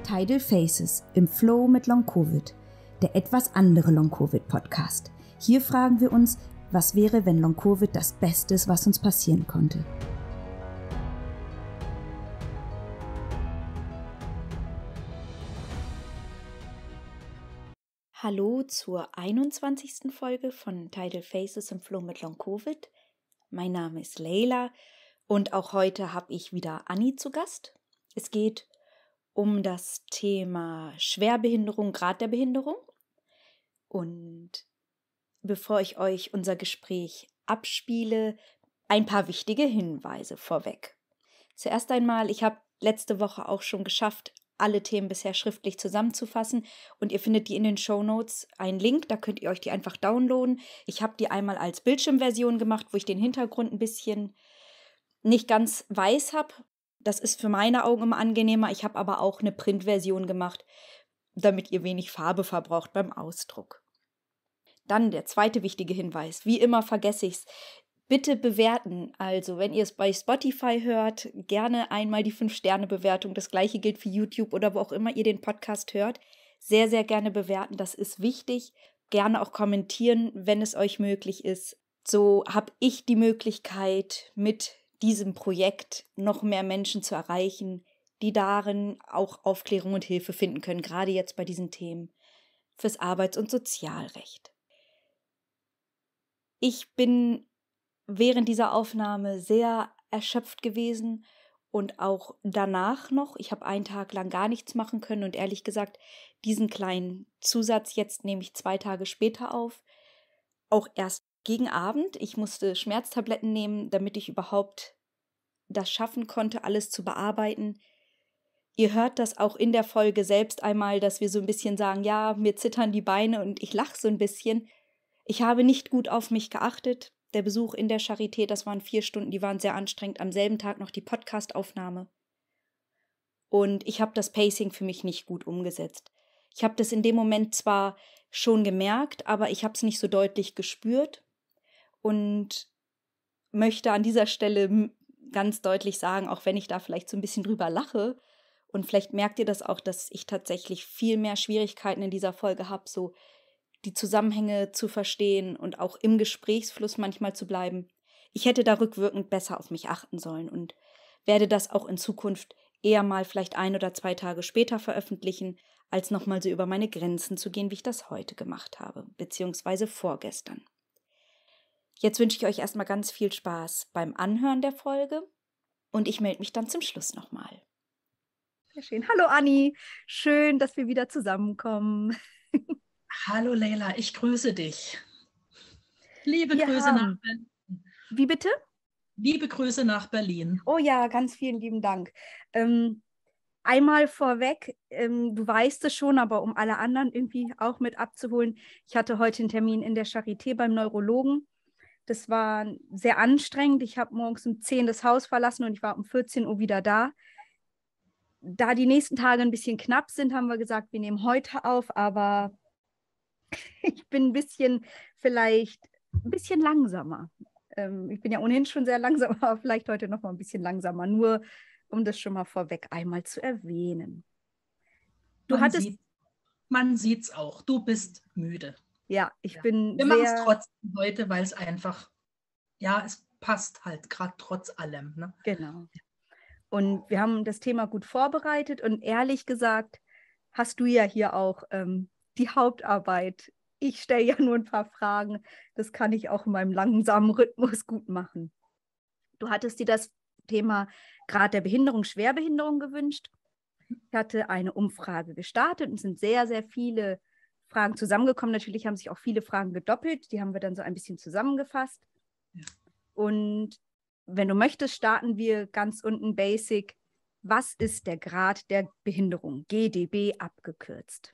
Tidal Faces im Flow mit Long Covid, der etwas andere Long Covid Podcast. Hier fragen wir uns, was wäre, wenn Long Covid das Beste ist, was uns passieren konnte. Hallo zur 21. Folge von Tidal Faces im Flow mit Long Covid. Mein Name ist Leila und auch heute habe ich wieder Anni zu Gast. Es geht um das Thema Schwerbehinderung, Grad der Behinderung. Und bevor ich euch unser Gespräch abspiele, ein paar wichtige Hinweise vorweg. Zuerst einmal, ich habe letzte Woche auch schon geschafft, alle Themen bisher schriftlich zusammenzufassen und ihr findet die in den Shownotes einen Link, da könnt ihr euch die einfach downloaden. Ich habe die einmal als Bildschirmversion gemacht, wo ich den Hintergrund ein bisschen nicht ganz weiß habe. Das ist für meine Augen immer angenehmer. Ich habe aber auch eine Printversion gemacht, damit ihr wenig Farbe verbraucht beim Ausdruck. Dann der zweite wichtige Hinweis. Wie immer vergesse ich es. Bitte bewerten. Also wenn ihr es bei Spotify hört, gerne einmal die 5-Sterne-Bewertung. Das gleiche gilt für YouTube oder wo auch immer ihr den Podcast hört. Sehr, sehr gerne bewerten. Das ist wichtig. Gerne auch kommentieren, wenn es euch möglich ist. So habe ich die Möglichkeit, mit diesem Projekt noch mehr Menschen zu erreichen, die darin auch Aufklärung und Hilfe finden können, gerade jetzt bei diesen Themen fürs Arbeits- und Sozialrecht. Ich bin während dieser Aufnahme sehr erschöpft gewesen und auch danach noch. Ich habe einen Tag lang gar nichts machen können und ehrlich gesagt, diesen kleinen Zusatz jetzt nehme ich 2 Tage später auf, auch erst gegen Abend. Ich musste Schmerztabletten nehmen, damit ich überhaupt das schaffen konnte, alles zu bearbeiten. Ihr hört das auch in der Folge selbst einmal, dass wir so ein bisschen sagen, ja, mir zittern die Beine und ich lache so ein bisschen. Ich habe nicht gut auf mich geachtet. Der Besuch in der Charité, das waren 4 Stunden, die waren sehr anstrengend. Am selben Tag noch die Podcastaufnahme. Und ich habe das Pacing für mich nicht gut umgesetzt. Ich habe das in dem Moment zwar schon gemerkt, aber ich habe es nicht so deutlich gespürt und möchte an dieser Stelle ganz deutlich sagen, auch wenn ich da vielleicht so ein bisschen drüber lache, und vielleicht merkt ihr das auch, dass ich tatsächlich viel mehr Schwierigkeiten in dieser Folge habe, so die Zusammenhänge zu verstehen und auch im Gesprächsfluss manchmal zu bleiben. Ich hätte da rückwirkend besser auf mich achten sollen und werde das auch in Zukunft eher mal vielleicht 1 oder 2 Tage später veröffentlichen, als nochmal so über meine Grenzen zu gehen, wie ich das heute gemacht habe, beziehungsweise vorgestern. Jetzt wünsche ich euch erstmal ganz viel Spaß beim Anhören der Folge und ich melde mich dann zum Schluss nochmal. Sehr schön. Hallo Anni, schön, dass wir wieder zusammenkommen. Hallo Leila, ich grüße dich. Liebe Grüße nach Berlin. Wie bitte? Liebe Grüße nach Berlin. Oh ja, ganz vielen lieben Dank. Einmal vorweg, du weißt es schon, aber um alle anderen irgendwie auch mit abzuholen, ich hatte heute einen Termin in der Charité beim Neurologen. Das war sehr anstrengend. Ich habe morgens um 10 das Haus verlassen und ich war um 14 Uhr wieder da. Da die nächsten Tage ein bisschen knapp sind, haben wir gesagt, wir nehmen heute auf, aber ich bin vielleicht ein bisschen langsamer. Ich bin ja ohnehin schon sehr langsam, aber vielleicht heute noch mal ein bisschen langsamer, nur um das schon mal vorweg einmal zu erwähnen. Man sieht's auch, du bist müde. Ja, ich bin Wir machen es trotzdem heute, weil es einfach, ja, es passt halt gerade trotz allem. Ne? Genau. Und wir haben das Thema gut vorbereitet und ehrlich gesagt hast du ja hier auch die Hauptarbeit. Ich stelle ja nur ein paar Fragen. Das kann ich auch in meinem langsamen Rhythmus gut machen. Du hattest dir das Thema Grad der Behinderung, Schwerbehinderung gewünscht. Ich hatte eine Umfrage gestartet und es sind sehr, sehr viele Fragen zusammengekommen. Natürlich haben sich auch viele Fragen gedoppelt. Die haben wir dann so ein bisschen zusammengefasst. Ja. Und wenn du möchtest, starten wir ganz unten basic. Was ist der Grad der Behinderung? GDB abgekürzt.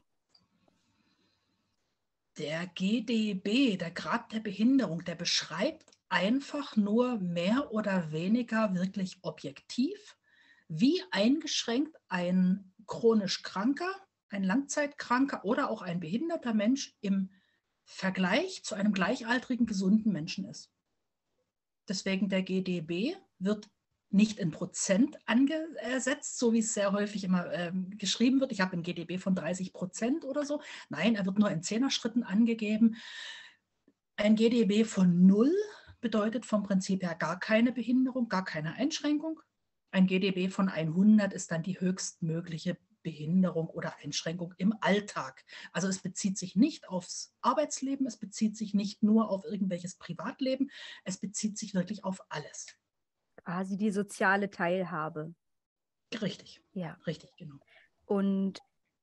Der GDB, der Grad der Behinderung, der beschreibt einfach nur mehr oder weniger wirklich objektiv, wie eingeschränkt ein chronisch Kranker, ein Langzeitkranker oder auch ein behinderter Mensch im Vergleich zu einem gleichaltrigen gesunden Menschen ist. Deswegen der GDB wird nicht in Prozent angesetzt, so wie es sehr häufig immer geschrieben wird. Ich habe ein GDB von 30% oder so. Nein, er wird nur in 10er-Schritten angegeben. Ein GDB von 0 bedeutet vom Prinzip her gar keine Behinderung, gar keine Einschränkung. Ein GDB von 100 ist dann die höchstmögliche Behinderung oder Einschränkung im Alltag. Also es bezieht sich nicht aufs Arbeitsleben, es bezieht sich nicht nur auf irgendwelches Privatleben, es bezieht sich wirklich auf alles. Quasi die soziale Teilhabe. Richtig, Ja. Richtig, genau. Und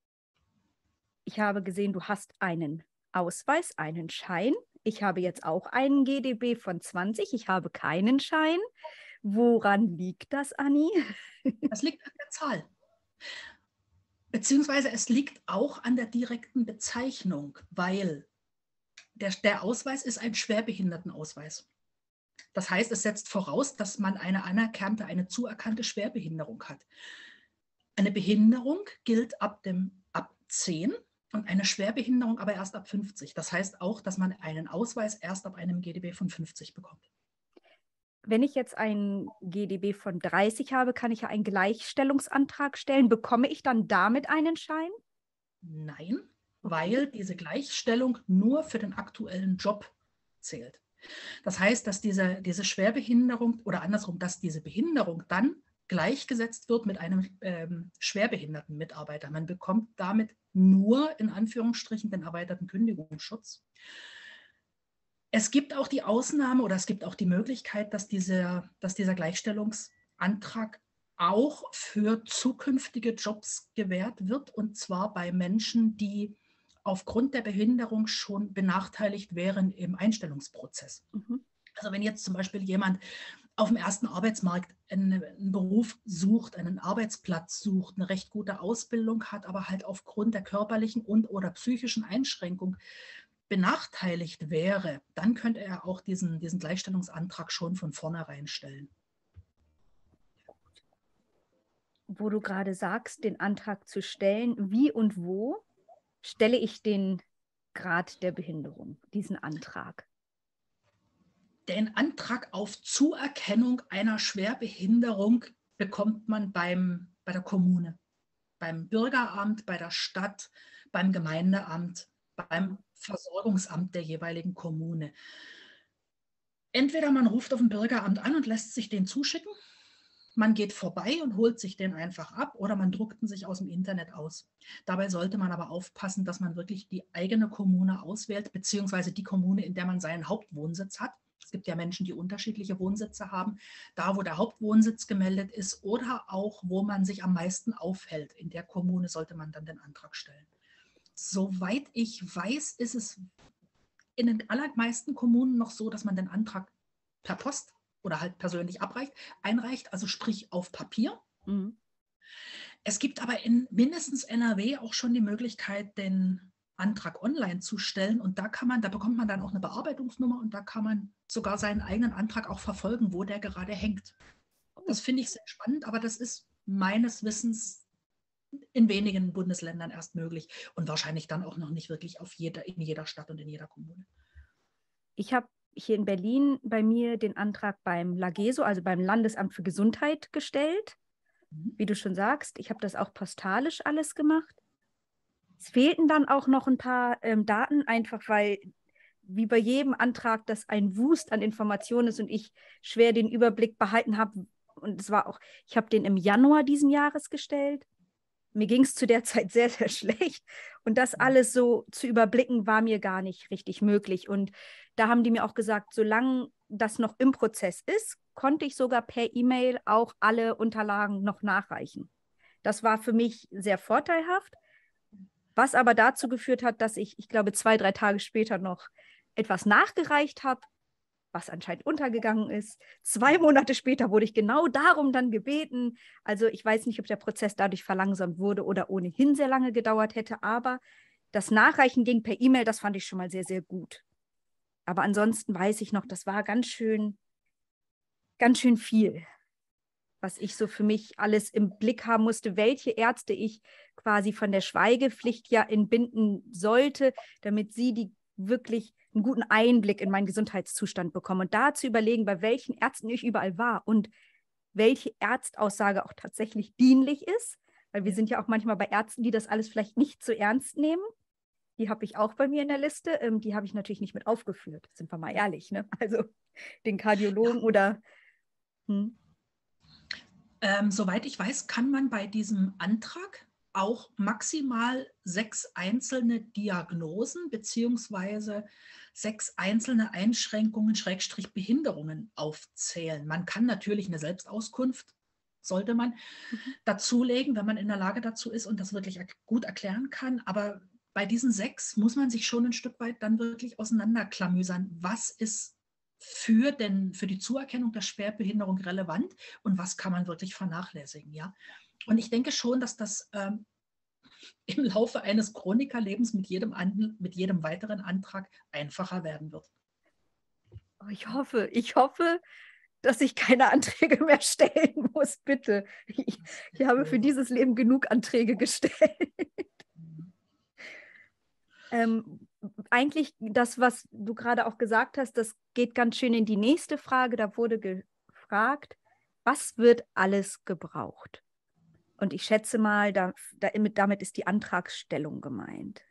ich habe gesehen, du hast einen Ausweis, einen Schein. Ich habe jetzt auch einen GDB von 20. Ich habe keinen Schein. Woran liegt das, Anni? Das liegt an der Zahl. Beziehungsweise es liegt auch an der direkten Bezeichnung, weil der Ausweis ist ein Schwerbehindertenausweis. Das heißt, es setzt voraus, dass man eine anerkannte, eine zuerkannte Schwerbehinderung hat. Eine Behinderung gilt ab 10 und eine Schwerbehinderung aber erst ab 50. Das heißt auch, dass man einen Ausweis erst ab einem GDB von 50 bekommt. Wenn ich jetzt einen GDB von 30 habe, kann ich ja einen Gleichstellungsantrag stellen. Bekomme ich dann damit einen Schein? Nein, weil diese Gleichstellung nur für den aktuellen Job zählt. Das heißt, dass diese Schwerbehinderung oder andersrum, dass diese Behinderung dann gleichgesetzt wird mit einem schwerbehinderten Mitarbeiter. Man bekommt damit nur in Anführungsstrichen den erweiterten Kündigungsschutz. Es gibt auch die Ausnahme oder es gibt auch die Möglichkeit, dass dieser Gleichstellungsantrag auch für zukünftige Jobs gewährt wird, und zwar bei Menschen, die aufgrund der Behinderung schon benachteiligt wären im Einstellungsprozess. Mhm. Also wenn jetzt zum Beispiel jemand auf dem ersten Arbeitsmarkt einen Beruf sucht, einen Arbeitsplatz sucht, eine recht gute Ausbildung hat, aber halt aufgrund der körperlichen und oder psychischen Einschränkung benachteiligt wäre, dann könnte er auch diesen Gleichstellungsantrag schon von vornherein stellen. Wo du gerade sagst, den Antrag zu stellen, wie und wo stelle ich den Grad der Behinderung, diesen Antrag? Den Antrag auf Zuerkennung einer Schwerbehinderung bekommt man bei der Kommune, beim Bürgeramt, bei der Stadt, beim Gemeindeamt, beim Versorgungsamt der jeweiligen Kommune. Entweder man ruft auf dem Bürgeramt an und lässt sich den zuschicken, man geht vorbei und holt sich den einfach ab, oder man druckt ihn sich aus dem Internet aus. Dabei sollte man aber aufpassen, dass man wirklich die eigene Kommune auswählt, beziehungsweise die Kommune, in der man seinen Hauptwohnsitz hat. Es gibt ja Menschen, die unterschiedliche Wohnsitze haben. Da, wo der Hauptwohnsitz gemeldet ist oder auch, wo man sich am meisten aufhält, in der Kommune sollte man dann den Antrag stellen. Soweit ich weiß, ist es in den allermeisten Kommunen noch so, dass man den Antrag per Post oder halt persönlich einreicht, also sprich auf Papier. Mhm. Es gibt aber in mindestens NRW auch schon die Möglichkeit, den Antrag online zu stellen, und da bekommt man dann auch eine Bearbeitungsnummer und da kann man sogar seinen eigenen Antrag auch verfolgen, wo der gerade hängt. Das finde ich sehr spannend, aber das ist meines Wissens in wenigen Bundesländern erst möglich und wahrscheinlich dann auch noch nicht wirklich in jeder Stadt und in jeder Kommune. Ich habe hier in Berlin bei mir den Antrag beim LAGESO, also beim Landesamt für Gesundheit, gestellt. Wie du schon sagst, ich habe das auch postalisch alles gemacht. Es fehlten dann auch noch ein paar Daten, einfach weil, wie bei jedem Antrag, das ein Wust an Informationen ist und ich schwer den Überblick behalten habe. Und es war auch, ich habe den im Januar diesen Jahres gestellt. Mir ging es zu der Zeit sehr, sehr schlecht. Und das alles so zu überblicken, war mir gar nicht richtig möglich. Und da haben die mir auch gesagt, solange das noch im Prozess ist, konnte ich sogar per E-Mail auch alle Unterlagen noch nachreichen. Das war für mich sehr vorteilhaft, was aber dazu geführt hat, dass ich glaube, 2-3 Tage später noch etwas nachgereicht habe, was anscheinend untergegangen ist. 2 Monate später wurde ich genau darum dann gebeten. Also ich weiß nicht, ob der Prozess dadurch verlangsamt wurde oder ohnehin sehr lange gedauert hätte, aber das Nachreichen ging per E-Mail, das fand ich schon mal sehr, sehr gut. Aber ansonsten weiß ich noch, das war ganz schön viel, was ich so für mich alles im Blick haben musste, welche Ärzte ich quasi von der Schweigepflicht ja entbinden sollte, damit sie die wirklich einen guten Einblick in meinen Gesundheitszustand bekommen und da zu überlegen, bei welchen Ärzten ich überall war und welche Ärztaussage auch tatsächlich dienlich ist, weil wir sind ja auch manchmal bei Ärzten, die das alles vielleicht nicht zu ernst nehmen. Die habe ich auch bei mir in der Liste. Die habe ich natürlich nicht mit aufgeführt, sind wir mal ehrlich. Ne? Also den Kardiologen oder... Soweit ich weiß, kann man bei diesem Antrag auch maximal 6 einzelne Diagnosen beziehungsweise 6 einzelne Einschränkungen, Schrägstrich Behinderungen aufzählen. Man kann natürlich eine Selbstauskunft, sollte man dazulegen, wenn man in der Lage dazu ist und das wirklich gut erklären kann. Aber bei diesen 6 muss man sich schon ein Stück weit dann wirklich auseinanderklamüsern. Was ist für die Zuerkennung der Schwerbehinderung relevant und was kann man wirklich vernachlässigen, ja? Und ich denke schon, dass das im Laufe eines Chronikerlebens mit jedem weiteren Antrag einfacher werden wird. Oh, ich hoffe, dass ich keine Anträge mehr stellen muss, bitte. Ich habe für dieses Leben genug Anträge gestellt. Eigentlich das, was du gerade auch gesagt hast, das geht ganz schön in die nächste Frage. Da wurde gefragt, was wird alles gebraucht? Und ich schätze mal, damit ist die Antragsstellung gemeint.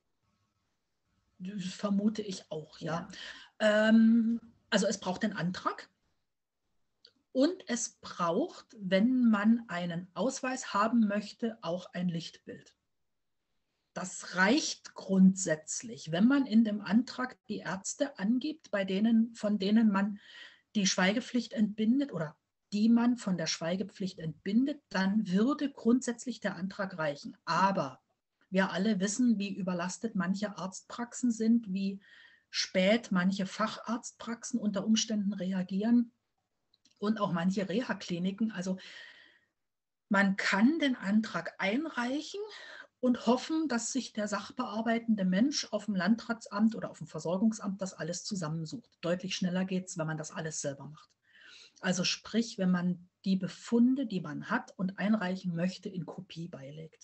Das vermute ich auch, ja. Also es braucht den Antrag und es braucht, wenn man einen Ausweis haben möchte, auch ein Lichtbild. Das reicht grundsätzlich, wenn man in dem Antrag die Ärzte angibt, von denen man die Schweigepflicht entbindet oder die man von der Schweigepflicht entbindet, dann würde grundsätzlich der Antrag reichen. Aber wir alle wissen, wie überlastet manche Arztpraxen sind, wie spät manche Facharztpraxen unter Umständen reagieren und auch manche Reha-Kliniken. Also man kann den Antrag einreichen und hoffen, dass sich der sachbearbeitende Mensch auf dem Landratsamt oder auf dem Versorgungsamt das alles zusammensucht. Deutlich schneller geht es, wenn man das alles selber macht. Also sprich, wenn man die Befunde, die man hat und einreichen möchte, in Kopie beilegt.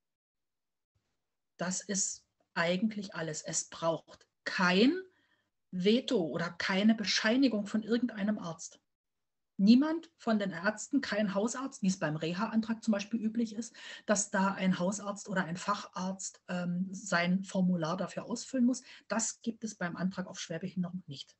Das ist eigentlich alles. Es braucht kein Veto oder keine Bescheinigung von irgendeinem Arzt. Niemand von den Ärzten, kein Hausarzt, wie es beim Reha-Antrag zum Beispiel üblich ist, dass da ein Hausarzt oder ein Facharzt sein Formular dafür ausfüllen muss. Das gibt es beim Antrag auf Schwerbehinderung nicht.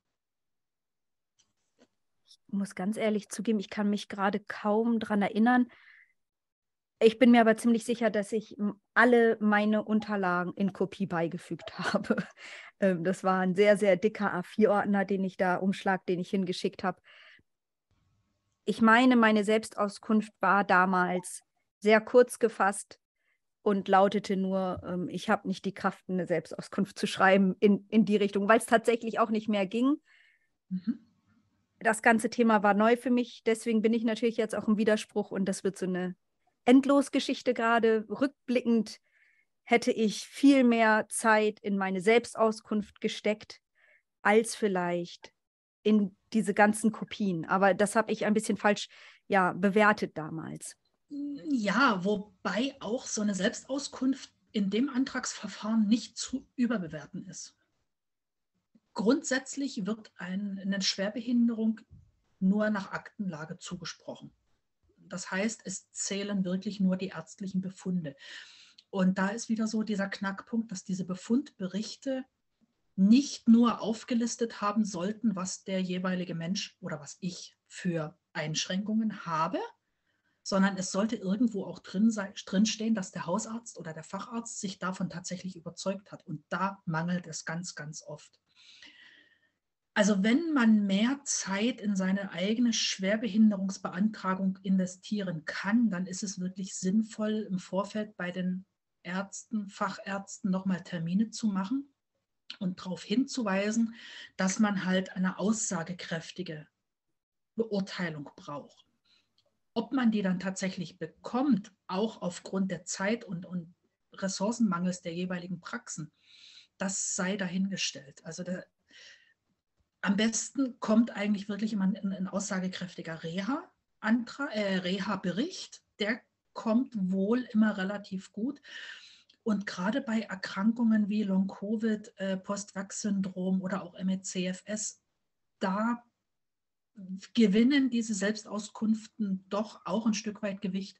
Ich muss ganz ehrlich zugeben, ich kann mich gerade kaum daran erinnern. Ich bin mir aber ziemlich sicher, dass ich alle meine Unterlagen in Kopie beigefügt habe. Das war ein sehr, sehr dicker A4-Ordner, den ich hingeschickt habe. Ich meine, meine Selbstauskunft war damals sehr kurz gefasst und lautete nur, ich habe nicht die Kraft, eine Selbstauskunft zu schreiben in die Richtung, weil es tatsächlich auch nicht mehr ging. Das ganze Thema war neu für mich, deswegen bin ich natürlich jetzt auch im Widerspruch und das wird so eine Endlosgeschichte gerade. Rückblickend hätte ich viel mehr Zeit in meine Selbstauskunft gesteckt, als vielleicht in diese ganzen Kopien. Aber das habe ich ein bisschen falsch bewertet damals. Ja, wobei auch so eine Selbstauskunft in dem Antragsverfahren nicht zu überbewerten ist. Grundsätzlich wird eine Schwerbehinderung nur nach Aktenlage zugesprochen. Das heißt, es zählen wirklich nur die ärztlichen Befunde. Und da ist wieder so dieser Knackpunkt, dass diese Befundberichte nicht nur aufgelistet haben sollten, was der jeweilige Mensch oder was ich für Einschränkungen habe, sondern es sollte irgendwo auch drinstehen, dass der Hausarzt oder der Facharzt sich davon tatsächlich überzeugt hat. Und da mangelt es ganz, ganz oft. Also wenn man mehr Zeit in seine eigene Schwerbehinderungsbeantragung investieren kann, dann ist es wirklich sinnvoll, im Vorfeld bei den Ärzten, Fachärzten nochmal Termine zu machen und darauf hinzuweisen, dass man halt eine aussagekräftige Beurteilung braucht. Ob man die dann tatsächlich bekommt, auch aufgrund der Zeit und Ressourcenmangels der jeweiligen Praxen, das sei dahingestellt. Also am besten kommt eigentlich wirklich immer ein aussagekräftiger Reha-Bericht. Der kommt wohl immer relativ gut. Und gerade bei Erkrankungen wie Long-Covid, Post-Vax-Syndrom oder auch ME/CFS, da gewinnen diese Selbstauskünften doch auch ein Stück weit Gewicht,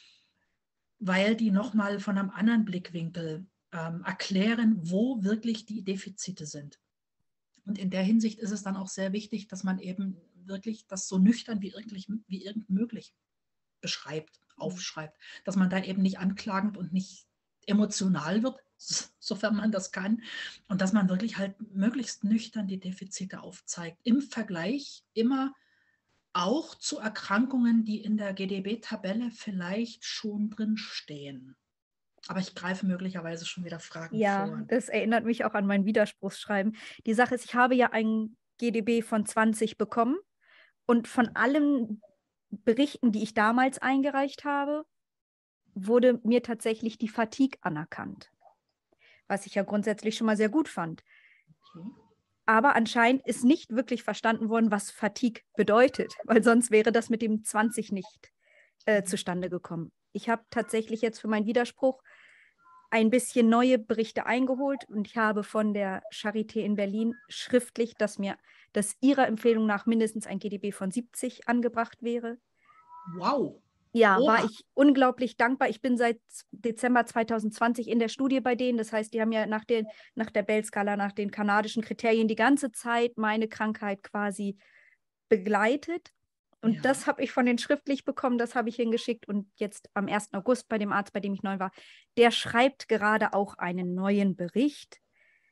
weil die nochmal von einem anderen Blickwinkel erklären, wo wirklich die Defizite sind. Und in der Hinsicht ist es dann auch sehr wichtig, dass man eben wirklich das so nüchtern wie irgend möglich beschreibt, aufschreibt. Dass man da eben nicht anklagend und nicht emotional wird, sofern man das kann. Und dass man wirklich halt möglichst nüchtern die Defizite aufzeigt. Im Vergleich immer auch zu Erkrankungen, die in der GDB-Tabelle vielleicht schon drin stehen. Aber ich greife möglicherweise schon wieder Fragen vor. Ja, das erinnert mich auch an mein Widerspruchsschreiben. Die Sache ist, ich habe ja ein GDB von 20 bekommen und von allen Berichten, die ich damals eingereicht habe, wurde mir tatsächlich die Fatigue anerkannt, was ich ja grundsätzlich schon mal sehr gut fand. Okay. Aber anscheinend ist nicht wirklich verstanden worden, was Fatigue bedeutet, weil sonst wäre das mit dem 20 nicht zustande gekommen. Ich habe tatsächlich jetzt für meinen Widerspruch ein bisschen neue Berichte eingeholt und ich habe von der Charité in Berlin schriftlich, dass ihrer Empfehlung nach mindestens ein GDB von 70 angebracht wäre. Wow. Ja, Oha. war ich unglaublich dankbar. Ich bin seit Dezember 2020 in der Studie bei denen. Das heißt, die haben ja nach der Bell-Skala, nach den kanadischen Kriterien die ganze Zeit meine Krankheit quasi begleitet. Und Ja. das habe ich von denen schriftlich bekommen, das habe ich hingeschickt. Und jetzt am 1. August bei dem Arzt, bei dem ich neu war, der schreibt gerade auch einen neuen Bericht.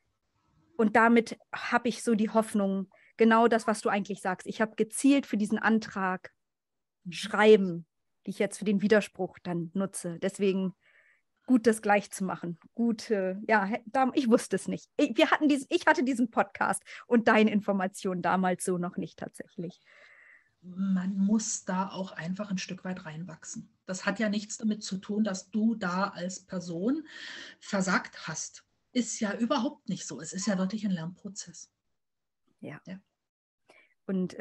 Und damit habe ich so die Hoffnung, genau das, was du eigentlich sagst. Ich habe gezielt für diesen Antrag schreiben, die ich jetzt für den Widerspruch dann nutze. Deswegen gut, das gleich zu machen. Gut, ja, ich wusste es nicht. Ich hatte diesen Podcast und deine Informationen damals so noch nicht tatsächlich. Man muss da auch einfach ein Stück weit reinwachsen. Das hat ja nichts damit zu tun, dass du da als Person versagt hast. Ist ja überhaupt nicht so. Es ist ja wirklich ein Lernprozess. Ja. Und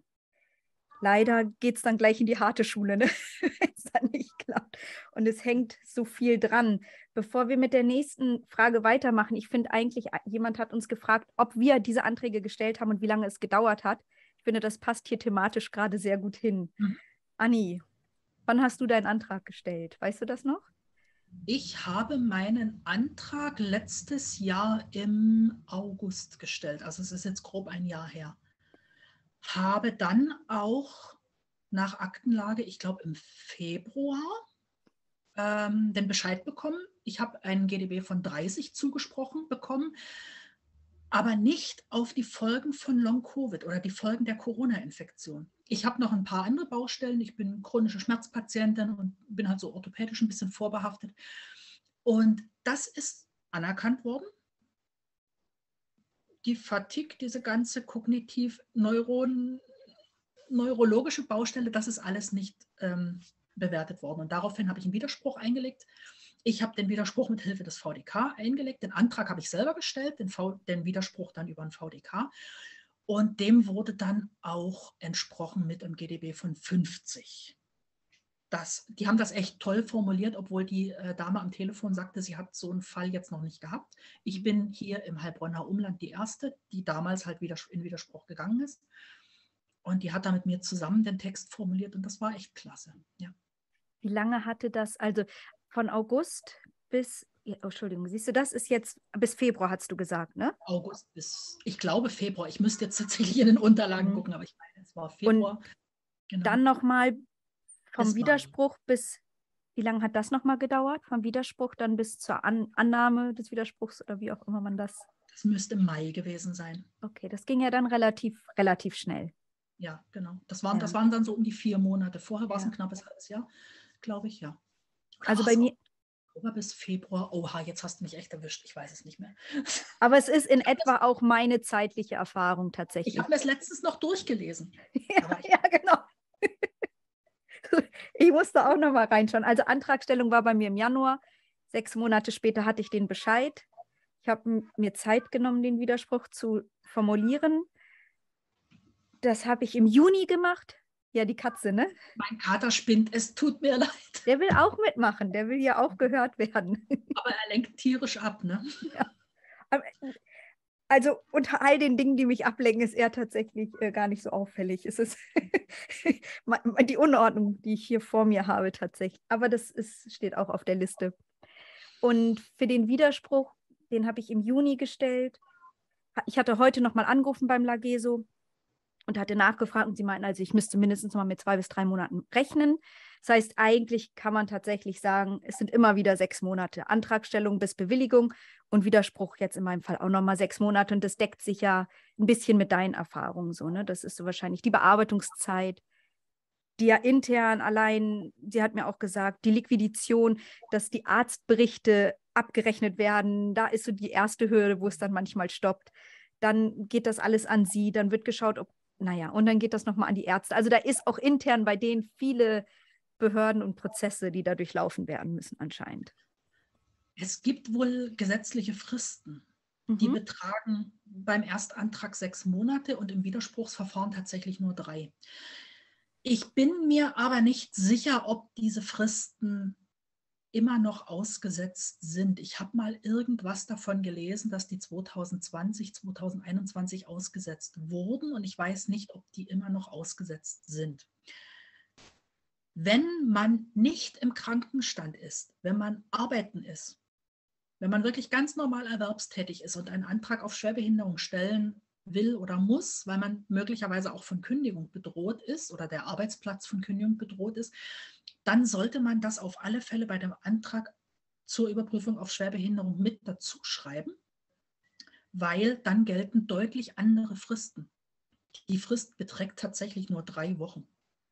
leider geht es dann gleich in die harte Schule, ne? Wenn es dann nicht klappt. Und es hängt so viel dran. Bevor wir mit der nächsten Frage weitermachen, ich finde eigentlich, jemand hat uns gefragt, ob wir diese Anträge gestellt haben und wie lange es gedauert hat. Ich finde, das passt hier thematisch gerade sehr gut hin. Anni, wann hast du deinen Antrag gestellt? Weißt du das noch? Ich habe meinen Antrag letztes Jahr im August gestellt. Also es ist jetzt grob ein Jahr her. Habe dann auch nach Aktenlage, ich glaube im Februar, den Bescheid bekommen. Ich habe einen GDB von 30 zugesprochen bekommen, aber nicht auf die Folgen von Long-Covid oder die Folgen der Corona-Infektion. Ich habe noch ein paar andere Baustellen. Ich bin chronische Schmerzpatientin und bin halt so orthopädisch ein bisschen vorbehaftet. Und das ist anerkannt worden. Die Fatigue, diese ganze neurologische Baustelle, das ist alles nicht bewertet worden. Und daraufhin habe ich einen Widerspruch eingelegt. Ich habe den Widerspruch mit Hilfe des VDK eingelegt. Den Antrag habe ich selber gestellt, den Widerspruch dann über den VDK. Und dem wurde dann auch entsprochen mit einem GDB von 50. Die haben das echt toll formuliert, obwohl die Dame am Telefon sagte, sie hat so einen Fall jetzt noch nicht gehabt. Ich bin hier im Heilbronner Umland die Erste, die damals halt wieder in Widerspruch gegangen ist. Und die hat da mit mir zusammen den Text formuliert und das war echt klasse. Ja. Wie lange hatte das, also von August bis, oh, Entschuldigung, siehst du, das ist jetzt bis Februar, hast du gesagt, ne? August bis, ich glaube Februar. Ich müsste jetzt tatsächlich in den Unterlagen gucken, aber ich meine, es war Februar. Und genau. Dann nochmal vom Bis Widerspruch bis, wie lange hat das nochmal gedauert? Vom Widerspruch dann bis zur Annahme des Widerspruchs oder wie auch immer man das. Das müsste im Mai gewesen sein. Okay, das ging ja dann relativ schnell. Ja, genau. Das waren dann so um die 4 Monate. Vorher war es ein knappes halbes Jahr, glaube ich, ja. Oder also bei mir. Oktober bis Februar. Oha, jetzt hast du mich echt erwischt. Ich weiß es nicht mehr. Aber es ist in etwa auch meine zeitliche Erfahrung tatsächlich. Ich habe mir es letztens noch durchgelesen. Ja, genau. Ich musste auch noch mal reinschauen. Also Antragstellung war bei mir im Januar. 6 Monate später hatte ich den Bescheid. Ich habe mir Zeit genommen, den Widerspruch zu formulieren. Das habe ich im Juni gemacht. Ja, die Katze, ne? Mein Kater spinnt, es tut mir leid. Der will auch mitmachen, der will ja auch gehört werden. Aber er lenkt tierisch ab, ne? Ja. Aber Also unter all den Dingen, die mich ablenken, ist er tatsächlich gar nicht so auffällig. Es ist die Unordnung, die ich hier vor mir habe tatsächlich. Aber steht auch auf der Liste. Und für den Widerspruch, den habe ich im Juni gestellt. Ich hatte heute nochmal angerufen beim Lageso und hatte nachgefragt und sie meinten, also ich müsste mindestens mal mit 2 bis 3 Monaten rechnen. Das heißt, eigentlich kann man tatsächlich sagen, es sind immer wieder 6 Monate. Antragstellung bis Bewilligung und Widerspruch jetzt in meinem Fall auch nochmal 6 Monate. Und das deckt sich ja ein bisschen mit deinen Erfahrungen so, ne? Das ist so wahrscheinlich die Bearbeitungszeit, die ja intern allein, sie hat mir auch gesagt, die Liquidation, dass die Arztberichte abgerechnet werden, da ist so die erste Hürde, wo es dann manchmal stoppt. Dann geht das alles an sie, dann wird geschaut, ob, naja, und dann geht das nochmal an die Ärzte. Also da ist auch intern bei denen viele Behörden und Prozesse, die da durchlaufen werden müssen anscheinend. Es gibt wohl gesetzliche Fristen, die betragen beim Erstantrag 6 Monate und im Widerspruchsverfahren tatsächlich nur 3. Ich bin mir aber nicht sicher, ob diese Fristen immer noch ausgesetzt sind. Ich habe mal irgendwas davon gelesen, dass die 2020, 2021 ausgesetzt wurden und ich weiß nicht, ob die immer noch ausgesetzt sind. Wenn man nicht im Krankenstand ist, wenn man arbeiten ist, wenn man wirklich ganz normal erwerbstätig ist und einen Antrag auf Schwerbehinderung stellen will oder muss, weil man möglicherweise auch von Kündigung bedroht ist oder der Arbeitsplatz von Kündigung bedroht ist, dann sollte man das auf alle Fälle bei dem Antrag zur Überprüfung auf Schwerbehinderung mit dazu schreiben, weil dann gelten deutlich andere Fristen. Die Frist beträgt tatsächlich nur 3 Wochen.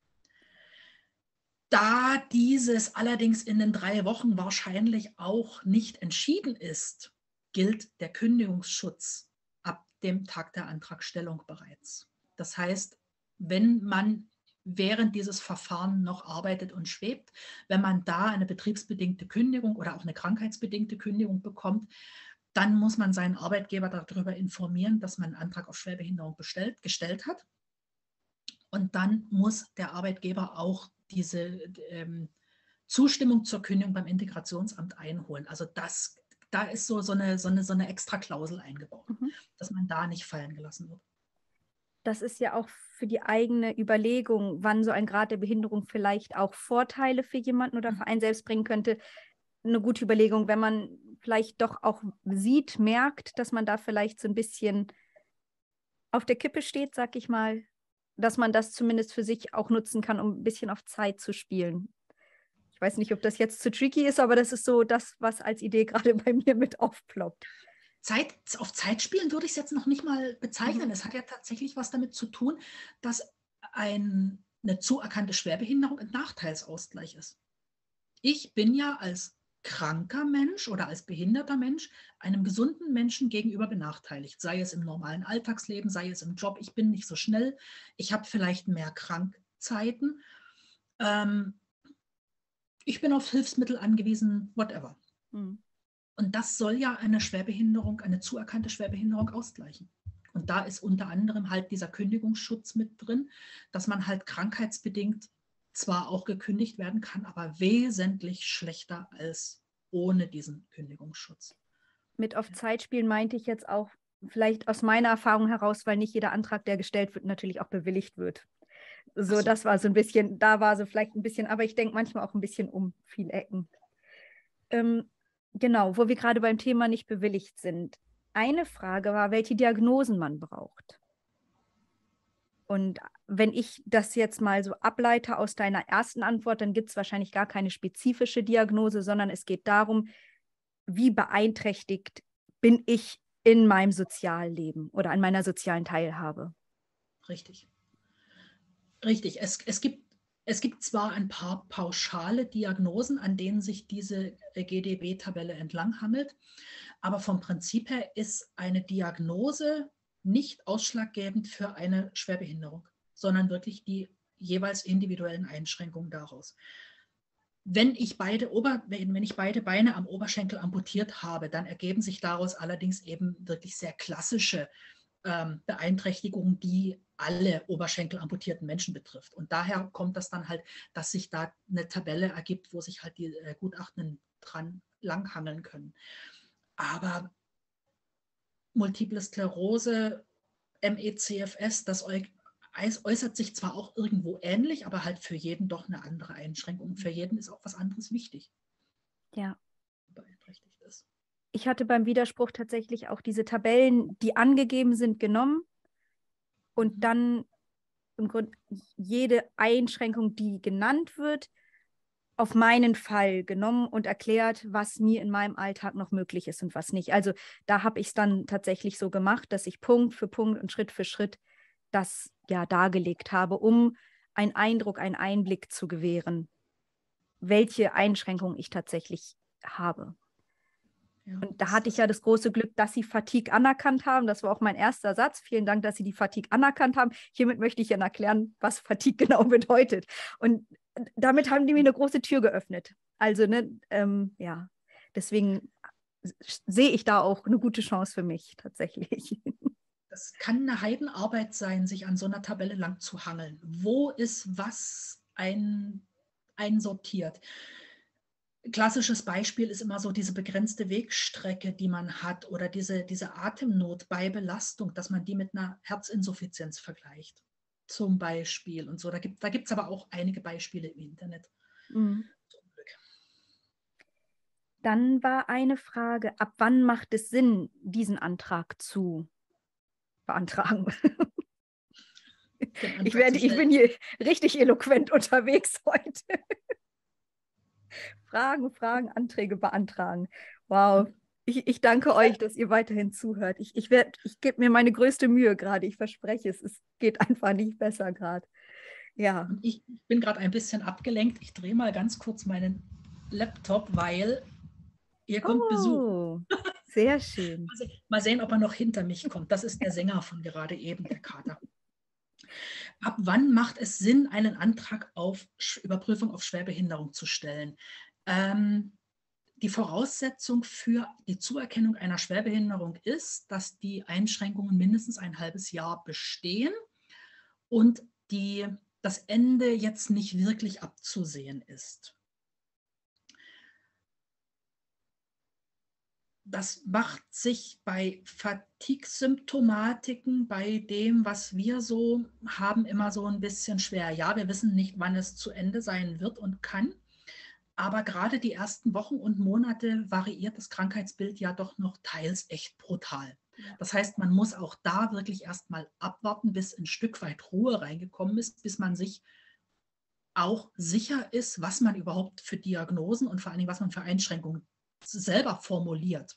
Da dieses allerdings in den 3 Wochen wahrscheinlich auch nicht entschieden ist, gilt der Kündigungsschutz ab dem Tag der Antragstellung bereits. Das heißt, wenn man während dieses Verfahrens noch arbeitet und schwebt, wenn man da eine betriebsbedingte Kündigung oder auch eine krankheitsbedingte Kündigung bekommt, dann muss man seinen Arbeitgeber darüber informieren, dass man einen Antrag auf Schwerbehinderung gestellt hat. Und dann muss der Arbeitgeber auch diese Zustimmung zur Kündigung beim Integrationsamt einholen. Also da ist so eine extra Klausel eingebaut, dass man da nicht fallen gelassen wird. Das ist ja auch für die eigene Überlegung, wann so ein Grad der Behinderung vielleicht auch Vorteile für jemanden oder für einen selbst bringen könnte, eine gute Überlegung, wenn man vielleicht doch auch sieht, merkt, dass man da vielleicht so ein bisschen auf der Kippe steht, sag ich mal, dass man das zumindest für sich auch nutzen kann, um ein bisschen auf Zeit zu spielen. Ich weiß nicht, ob das jetzt zu tricky ist, aber das ist so das, was als Idee gerade bei mir mit aufploppt. Auf Zeit spielen würde ich es jetzt noch nicht mal bezeichnen. Es hat ja tatsächlich was damit zu tun, dass eine zuerkannte Schwerbehinderung ein Nachteilsausgleich ist. Ich bin ja als kranker Mensch oder als behinderter Mensch einem gesunden Menschen gegenüber benachteiligt, sei es im normalen Alltagsleben, sei es im Job. Ich bin nicht so schnell, ich habe vielleicht mehr Krankzeiten, ich bin auf Hilfsmittel angewiesen, whatever. Und das soll ja eine Schwerbehinderung, eine zuerkannte Schwerbehinderung ausgleichen. Und da ist unter anderem halt dieser Kündigungsschutz mit drin, dass man halt krankheitsbedingt zwar auch gekündigt werden kann, aber wesentlich schlechter als ohne diesen Kündigungsschutz. Mit auf Zeit spielen meinte ich jetzt auch vielleicht aus meiner Erfahrung heraus, weil nicht jeder Antrag, der gestellt wird, natürlich auch bewilligt wird. So, das war so ein bisschen, da war so vielleicht ein bisschen, aber ich denke manchmal auch ein bisschen um viele Ecken. Genau, wo wir gerade beim Thema nicht bewilligt sind. Eine Frage war, welche Diagnosen man braucht. Und wenn ich das jetzt mal so ableite aus deiner ersten Antwort, dann gibt es wahrscheinlich gar keine spezifische Diagnose, sondern es geht darum, wie beeinträchtigt bin ich in meinem Sozialleben oder an meiner sozialen Teilhabe. Richtig. Richtig. Es gibt zwar ein paar pauschale Diagnosen, an denen sich diese GDB-Tabelle entlanghangelt, aber vom Prinzip her ist eine Diagnose nicht ausschlaggebend für eine Schwerbehinderung, sondern wirklich die jeweils individuellen Einschränkungen daraus. Wenn ich beide Beine am Oberschenkel amputiert habe, dann ergeben sich daraus allerdings eben wirklich sehr klassische Beeinträchtigungen, die alle Oberschenkel amputierten Menschen betrifft. Und daher kommt das dann halt, dass sich da eine Tabelle ergibt, wo sich halt die Gutachten dran langhangeln können. Aber Multiple Sklerose, ME/CFS, das äußert sich zwar auch irgendwo ähnlich, aber halt für jeden doch eine andere Einschränkung. Und für jeden ist auch was anderes wichtig. Ja. Beeinträchtigt ist. Ich hatte beim Widerspruch tatsächlich auch diese Tabellen, die angegeben sind, genommen und dann im Grunde jede Einschränkung, die genannt wird, auf meinen Fall genommen und erklärt, was mir in meinem Alltag noch möglich ist und was nicht. Also da habe ich es dann tatsächlich so gemacht, dass ich Punkt für Punkt und Schritt für Schritt das ja dargelegt habe, um einen Eindruck, einen Einblick zu gewähren, welche Einschränkungen ich tatsächlich habe. Ja, Und da hatte ich ja das große Glück, dass Sie Fatigue anerkannt haben. Das war auch mein erster Satz. Vielen Dank, dass Sie die Fatigue anerkannt haben. Hiermit möchte ich Ihnen erklären, was Fatigue genau bedeutet. Und damit haben die mir eine große Tür geöffnet. Also, ne, ja, deswegen sehe ich da auch eine gute Chance für mich tatsächlich. Das kann eine Heidenarbeit sein, sich an so einer Tabelle lang zu hangeln. Wo ist was einsortiert? Klassisches Beispiel ist immer so diese begrenzte Wegstrecke, die man hat, oder diese Atemnot bei Belastung, dass man die mit einer Herzinsuffizienz vergleicht, zum Beispiel. Und so, da gibt's aber auch einige Beispiele im Internet. Mhm. Dann war eine Frage, ab wann macht es Sinn, diesen Antrag zu beantragen? Ich bin hier richtig eloquent unterwegs heute. Fragen, Anträge beantragen. Wow. Ich danke euch, dass ihr weiterhin zuhört. Ich gebe mir meine größte Mühe gerade. Ich verspreche es. Es geht einfach nicht besser gerade. Ja. Ich bin gerade ein bisschen abgelenkt. Ich drehe mal ganz kurz meinen Laptop, weil hier kommt Besuch. Sehr schön. Mal sehen, ob er noch hinter mich kommt. Das ist der Sänger von gerade eben, der Kater. Ab wann macht es Sinn, einen Antrag auf Überprüfung auf Schwerbehinderung zu stellen? Die Voraussetzung für die Zuerkennung einer Schwerbehinderung ist, dass die Einschränkungen mindestens ein halbes Jahr bestehen und das Ende jetzt nicht wirklich abzusehen ist. Das macht sich bei Fatigue-Symptomatiken, bei dem, was wir so haben, immer so ein bisschen schwer. Ja, wir wissen nicht, wann es zu Ende sein wird und kann. Aber gerade die ersten Wochen und Monate variiert das Krankheitsbild ja doch noch teils echt brutal. Das heißt, man muss auch da wirklich erstmal abwarten, bis ein Stück weit Ruhe reingekommen ist, bis man sich auch sicher ist, was man überhaupt für Diagnosen und vor allen Dingen, was man für Einschränkungen selber formuliert.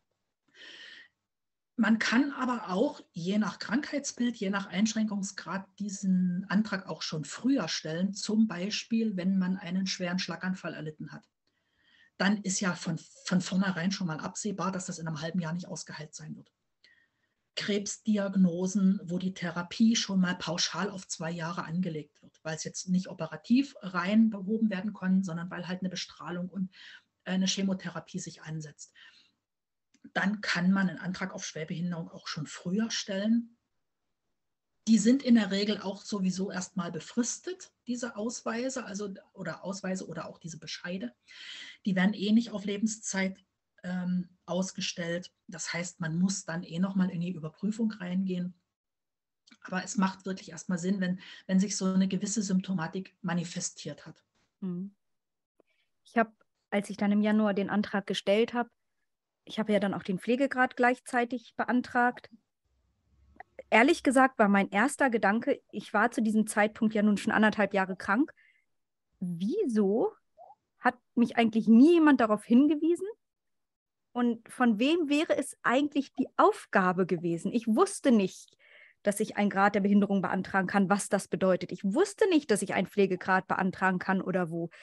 Man kann aber auch je nach Krankheitsbild, je nach Einschränkungsgrad diesen Antrag auch schon früher stellen, zum Beispiel, wenn man einen schweren Schlaganfall erlitten hat. Dann ist ja von vornherein schon mal absehbar, dass das in einem halben Jahr nicht ausgeheilt sein wird. Krebsdiagnosen, wo die Therapie schon mal pauschal auf 2 Jahre angelegt wird, weil es jetzt nicht operativ rein behoben werden kann, sondern weil halt eine Bestrahlung und eine Chemotherapie sich ansetzt. Dann kann man einen Antrag auf Schwerbehinderung auch schon früher stellen. Die sind in der Regel auch sowieso erstmal befristet, diese Ausweise, oder auch diese Bescheide. Die werden nicht auf Lebenszeit ausgestellt. Das heißt, man muss dann nochmal in die Überprüfung reingehen. Aber es macht wirklich erstmal Sinn, wenn sich so eine gewisse Symptomatik manifestiert hat. Ich habe, als ich dann im Januar den Antrag gestellt habe, ich habe ja dann auch den Pflegegrad gleichzeitig beantragt. Ehrlich gesagt war mein erster Gedanke, ich war zu diesem Zeitpunkt ja nun schon 1,5 Jahre krank. Wieso hat mich eigentlich nie jemand darauf hingewiesen? Und von wem wäre es eigentlich die Aufgabe gewesen? Ich wusste nicht, dass ich einen Grad der Behinderung beantragen kann, was das bedeutet. Ich wusste nicht, dass ich einen Pflegegrad beantragen kann oder wo.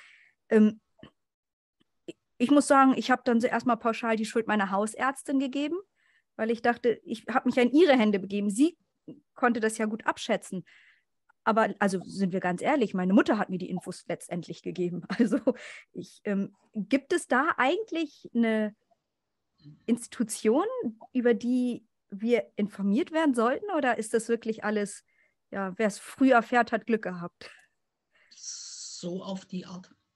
Ich muss sagen, ich habe dann zuerst mal pauschal die Schuld meiner Hausärztin gegeben, weil ich dachte, ich habe mich ja in ihre Hände begeben. Sie konnte das ja gut abschätzen. Aber also sind wir ganz ehrlich, meine Mutter hat mir die Infos letztendlich gegeben. Also gibt es da eigentlich eine Institution, über die wir informiert werden sollten? Oder ist das wirklich alles, ja, wer es früh erfährt, hat Glück gehabt? So auf die Art.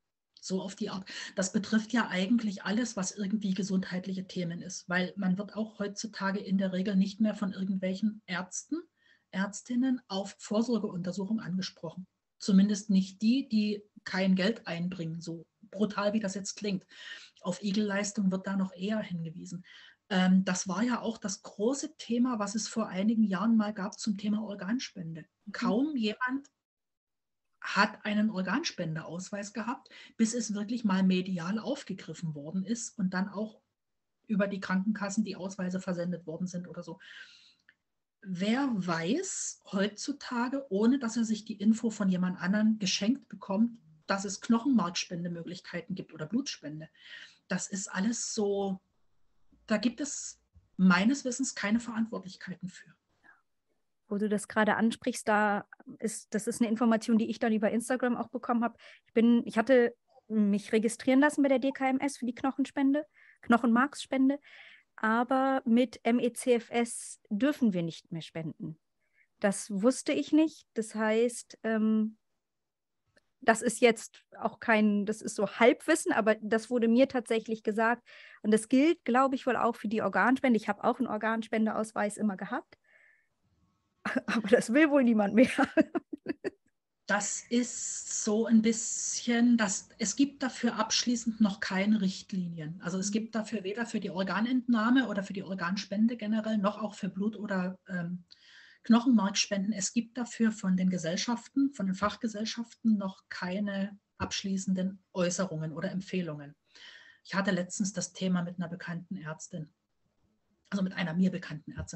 So auf die Art. Das betrifft ja eigentlich alles, was irgendwie gesundheitliche Themen ist, weil man wird auch heutzutage in der Regel nicht mehr von irgendwelchen Ärzten, Ärztinnen auf Vorsorgeuntersuchungen angesprochen. Zumindest nicht die, die kein Geld einbringen, so brutal wie das jetzt klingt. Auf Igelleistung wird da noch eher hingewiesen. Das war ja auch das große Thema, was es vor einigen Jahren mal gab zum Thema Organspende. Kaum jemand hat einen Organspendeausweis gehabt, bis es wirklich mal medial aufgegriffen worden ist und dann auch über die Krankenkassen die Ausweise versendet worden sind oder so. Wer weiß heutzutage, ohne dass er sich die Info von jemand anderem geschenkt bekommt, dass es Knochenmarkspendemöglichkeiten gibt oder Blutspende. Das ist alles so, da gibt es meines Wissens keine Verantwortlichkeiten für. Wo du das gerade ansprichst, das ist eine Information, die ich dann über Instagram auch bekommen habe. Ich hatte mich registrieren lassen bei der DKMS für die Knochenmarksspende, aber mit MECFS dürfen wir nicht mehr spenden. Das wusste ich nicht. Das heißt, das ist jetzt auch das ist so Halbwissen, aber das wurde mir tatsächlich gesagt. Und das gilt, glaube ich, wohl auch für die Organspende. Ich habe auch einen Organspendeausweis immer gehabt. Aber das will wohl niemand mehr. Das ist so ein bisschen, es gibt dafür abschließend noch keine Richtlinien. Also es gibt dafür weder für die Organentnahme oder für die Organspende generell, noch auch für Blut- oder Knochenmarkspenden. Es gibt dafür von den Gesellschaften, von den Fachgesellschaften noch keine abschließenden Äußerungen oder Empfehlungen. Ich hatte letztens das Thema mit einer bekannten Ärztin, also mit einer mir bekannten Ärztin.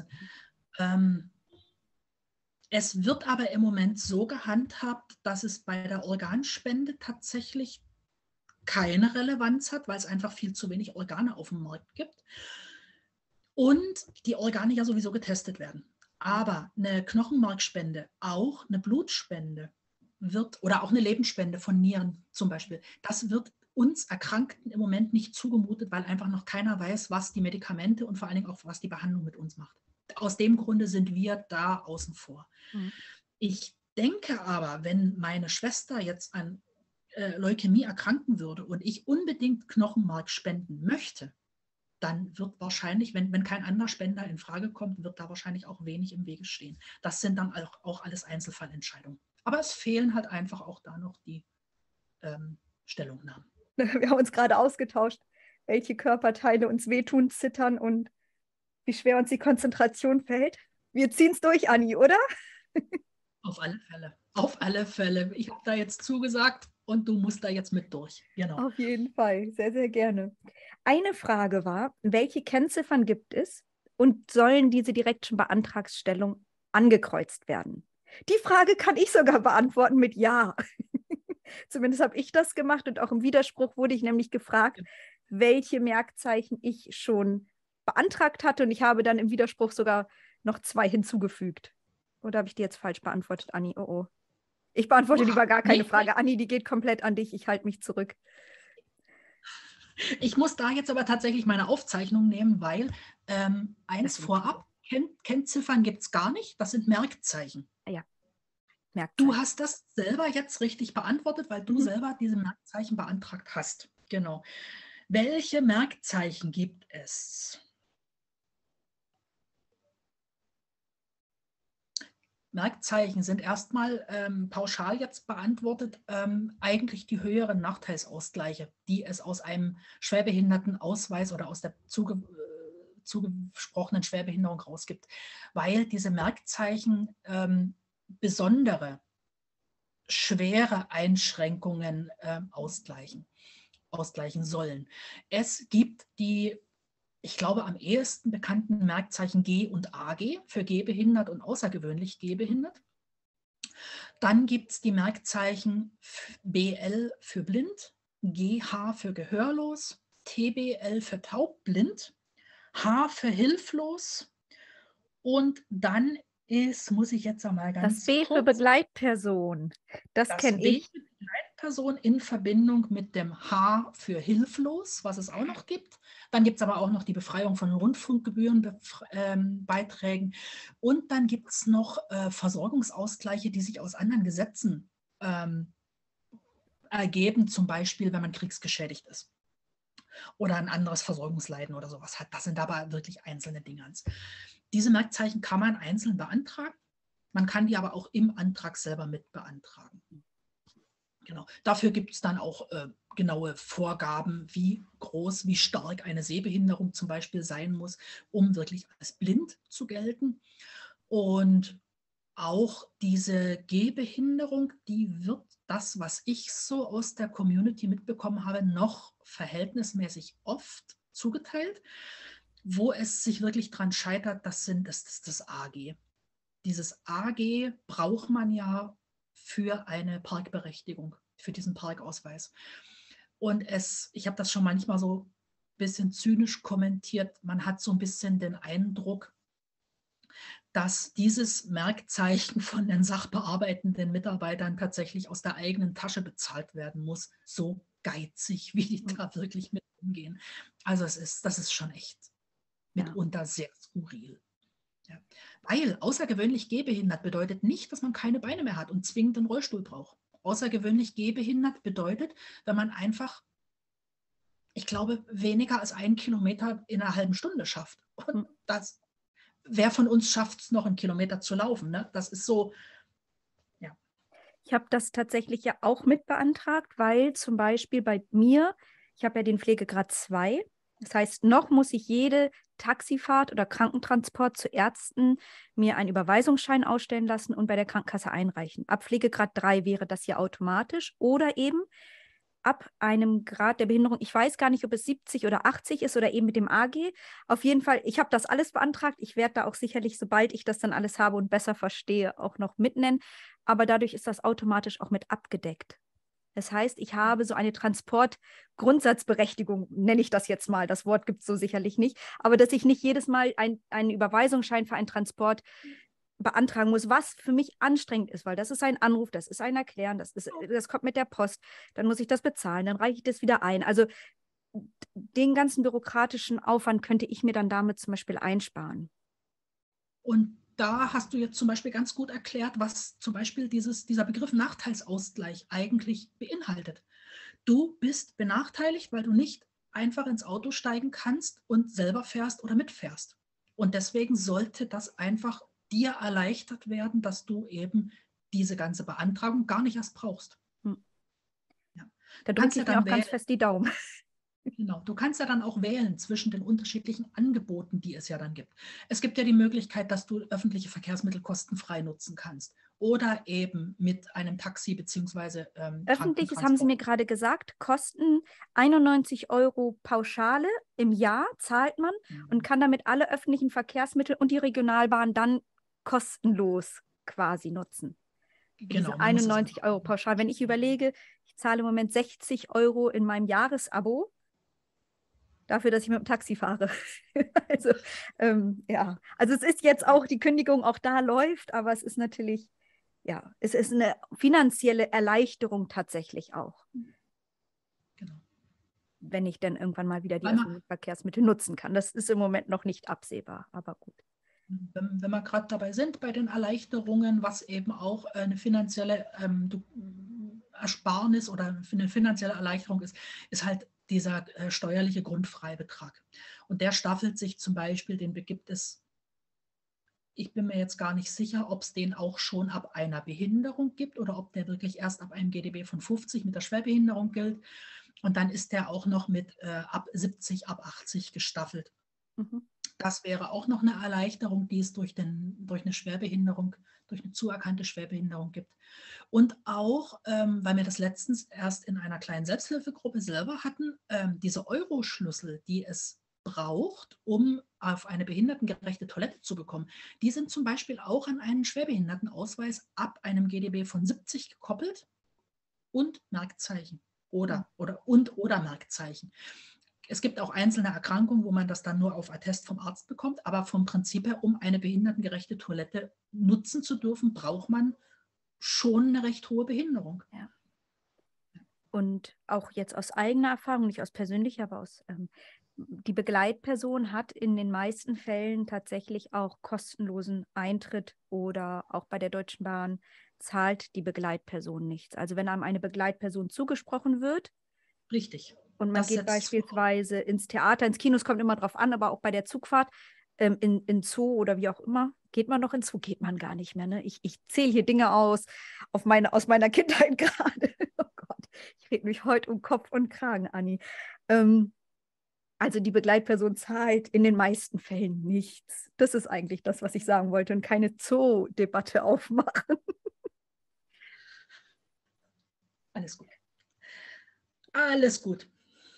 Es wird aber im Moment so gehandhabt, dass es bei der Organspende tatsächlich keine Relevanz hat, weil es einfach viel zu wenig Organe auf dem Markt gibt und die Organe ja sowieso getestet werden. Aber eine Knochenmarkspende, auch eine Blutspende oder auch eine Lebensspende von Nieren zum Beispiel, das wird uns Erkrankten im Moment nicht zugemutet, weil einfach noch keiner weiß, was die Medikamente und vor allen Dingen auch, was die Behandlung mit uns macht. Aus dem Grunde sind wir da außen vor. Ich denke aber, wenn meine Schwester jetzt an Leukämie erkranken würde und ich unbedingt Knochenmark spenden möchte, dann wird wahrscheinlich, wenn kein anderer Spender in Frage kommt, wird da wahrscheinlich auch wenig im Wege stehen. Das sind dann auch alles Einzelfallentscheidungen. Aber es fehlen halt einfach auch da noch die Stellungnahmen. Wir haben uns gerade ausgetauscht, welche Körperteile uns wehtun, zittern und wie schwer uns die Konzentration fällt. Wir ziehen es durch, Anni, oder? Auf alle Fälle. Auf alle Fälle. Ich habe da jetzt zugesagt und du musst da jetzt mit durch. Genau. Auf jeden Fall, sehr, sehr gerne. Eine Frage war, welche Kennziffern gibt es und sollen diese direkt schon bei Antragsstellung angekreuzt werden? Die Frage kann ich sogar beantworten mit Ja. Zumindest habe ich das gemacht und auch im Widerspruch wurde ich nämlich gefragt, welche Merkzeichen ich schon beantragt hatte und ich habe dann im Widerspruch sogar noch 2 hinzugefügt. Oder habe ich die jetzt falsch beantwortet, Anni? Oh, oh. Ich beantworte lieber gar keine Frage. Anni, die geht komplett an dich. Ich halte mich zurück. Ich muss da jetzt aber tatsächlich meine Aufzeichnung nehmen, weil eins vorab, Kennziffern gibt es gar nicht. Das sind Merkzeichen. Ja. Du hast das selber jetzt richtig beantwortet, weil du selber diese Merkzeichen beantragt hast. Genau. Welche Merkzeichen gibt es? Merkzeichen sind erstmal pauschal jetzt beantwortet, eigentlich die höheren Nachteilsausgleiche, die es aus einem Schwerbehindertenausweis oder aus der zugesprochenen Schwerbehinderung rausgibt, weil diese Merkzeichen besondere, schwere Einschränkungen ausgleichen sollen. Es gibt die, ich glaube, am ehesten bekannten Merkzeichen G und AG für gehbehindert und außergewöhnlich gehbehindert. Dann gibt es die Merkzeichen BL für blind, GH für gehörlos, TBL für taubblind, H für hilflos und dann muss ich jetzt einmal ganz das B kurz, für Begleitperson. Das kenne ich. B für Begleitperson in Verbindung mit dem H für hilflos, was es auch noch gibt. Dann gibt es aber auch noch die Befreiung von Rundfunkgebührenbeiträgen. Und dann gibt es noch Versorgungsausgleiche, die sich aus anderen Gesetzen ergeben, zum Beispiel, wenn man kriegsgeschädigt ist oder ein anderes Versorgungsleiden oder sowas hat. Das sind aber wirklich einzelne Dinge. Diese Merkzeichen kann man einzeln beantragen. Man kann die aber auch im Antrag selber mit beantragen. Genau. Dafür gibt es dann auch genaue Vorgaben, wie groß, wie stark eine Sehbehinderung zum Beispiel sein muss, um wirklich als blind zu gelten. Und auch diese Gehbehinderung, die wird, das, was ich so aus der Community mitbekommen habe, noch verhältnismäßig oft zugeteilt. Wo es sich wirklich dran scheitert, das ist das AG. Dieses AG braucht man ja für eine Parkberechtigung, für diesen Parkausweis. Und ich habe das schon manchmal so ein bisschen zynisch kommentiert, man hat so ein bisschen den Eindruck, dass dieses Merkzeichen von den sachbearbeitenden Mitarbeitern tatsächlich aus der eigenen Tasche bezahlt werden muss, so geizig, wie die da wirklich mit umgehen. Also das ist schon echt mitunter sehr skurril. Ja. Weil außergewöhnlich gehbehindert bedeutet nicht, dass man keine Beine mehr hat und zwingend einen Rollstuhl braucht. Außergewöhnlich gehbehindert bedeutet, wenn man einfach, ich glaube, weniger als 1 Kilometer in einer halben Stunde schafft. Und wer von uns schafft es noch, 1 Kilometer zu laufen? Ne? Das ist so, ja. Ich habe das tatsächlich ja auch mit beantragt, weil zum Beispiel bei mir, ich habe ja den Pflegegrad 2. Das heißt, noch muss ich jede Taxifahrt oder Krankentransport zu Ärzten mir einen Überweisungsschein ausstellen lassen und bei der Krankenkasse einreichen. Ab Pflegegrad 3 wäre das ja automatisch oder eben ab einem Grad der Behinderung. Ich weiß gar nicht, ob es 70 oder 80 ist oder eben mit dem AG. Auf jeden Fall, ich habe das alles beantragt. Ich werde da auch sicherlich, sobald ich das dann alles habe und besser verstehe, auch noch mitnennen. Aber dadurch ist das automatisch auch mit abgedeckt. Das heißt, ich habe so eine Transportgrundsatzberechtigung, nenne ich das jetzt mal. Das Wort gibt es so sicherlich nicht. Aber dass ich nicht jedes Mal einen Überweisungsschein für einen Transport beantragen muss, was für mich anstrengend ist, weil das ist ein Anruf, das ist ein Erklären, das kommt mit der Post, dann muss ich das bezahlen, dann reiche ich das wieder ein. Also den ganzen bürokratischen Aufwand könnte ich mir dann damit zum Beispiel einsparen. Und da hast du jetzt zum Beispiel ganz gut erklärt, was zum Beispiel dieser Begriff Nachteilsausgleich eigentlich beinhaltet. Du bist benachteiligt, weil du nicht einfach ins Auto steigen kannst und selber fährst oder mitfährst. Und deswegen sollte das einfach dir erleichtert werden, dass du eben diese ganze Beantragung gar nicht erst brauchst. Ja. Da drücke ich mir auch ganz fest die Daumen. Genau, du kannst ja dann auch wählen zwischen den unterschiedlichen Angeboten, die es ja dann gibt. Es gibt ja die Möglichkeit, dass du öffentliche Verkehrsmittel kostenfrei nutzen kannst oder eben mit einem Taxi bzw. Öffentliches haben Sie mir gerade gesagt, kosten 91 € Pauschale im Jahr zahlt man und kann damit alle öffentlichen Verkehrsmittel und die Regionalbahn dann kostenlos quasi nutzen. Genau, diese 91 € pauschal. Wenn ich überlege, ich zahle im Moment 60 € in meinem Jahresabo dafür, dass ich mit dem Taxi fahre. Also ja, also es ist jetzt auch, die Kündigung auch da läuft, aber es ist natürlich, ja, es ist eine finanzielle Erleichterung tatsächlich auch. Genau. Wenn ich dann irgendwann mal wieder die öffentlichen Verkehrsmittel nutzen kann. Das ist im Moment noch nicht absehbar, aber gut. Wenn wir gerade dabei sind, bei den Erleichterungen, was eben auch eine finanzielle Ersparnis oder eine finanzielle Erleichterung ist halt dieser steuerliche Grundfreibetrag. Und der staffelt sich zum Beispiel, den gibt es, ich bin mir jetzt gar nicht sicher, ob es den auch schon ab einer Behinderung gibt oder ob der wirklich erst ab einem GdB von 50 mit der Schwerbehinderung gilt. Und dann ist der auch noch mit ab 70, ab 80 gestaffelt. Mhm. Das wäre auch noch eine Erleichterung, die es durch eine Schwerbehinderung, durch eine zuerkannte Schwerbehinderung gibt. Und auch, weil wir das letztens erst in einer kleinen Selbsthilfegruppe selber hatten, diese Euro-Schlüssel, die es braucht, um auf eine behindertengerechte Toilette zu bekommen, die sind zum Beispiel auch an einen Schwerbehindertenausweis ab einem GdB von 70 gekoppelt und Merkzeichen oder Merkzeichen. Es gibt auch einzelne Erkrankungen, wo man das dann nur auf Attest vom Arzt bekommt, aber vom Prinzip her, um eine behindertengerechte Toilette nutzen zu dürfen, braucht man schon eine recht hohe Behinderung. Ja. Und auch jetzt aus eigener Erfahrung, nicht aus persönlicher, aber die Begleitperson hat in den meisten Fällen tatsächlich auch kostenlosen Eintritt oder auch bei der Deutschen Bahn zahlt die Begleitperson nichts. Also wenn einem eine Begleitperson zugesprochen wird Richtig. und man Das geht setzt beispielsweise ins Theater, ins Kino, es kommt immer drauf an, aber auch bei der Zugfahrt, in Zoo oder wie auch immer, geht man noch in Zoo? Geht man gar nicht mehr, ne? Ich zähle hier Dinge aus aus meiner Kindheit gerade. Oh Gott, ich rede mich heute um Kopf und Kragen, Anni. Also die Begleitperson zahlt in den meisten Fällen nichts. Das ist eigentlich das, was ich sagen wollte und keine Zoo-Debatte aufmachen. alles gut. Alles gut.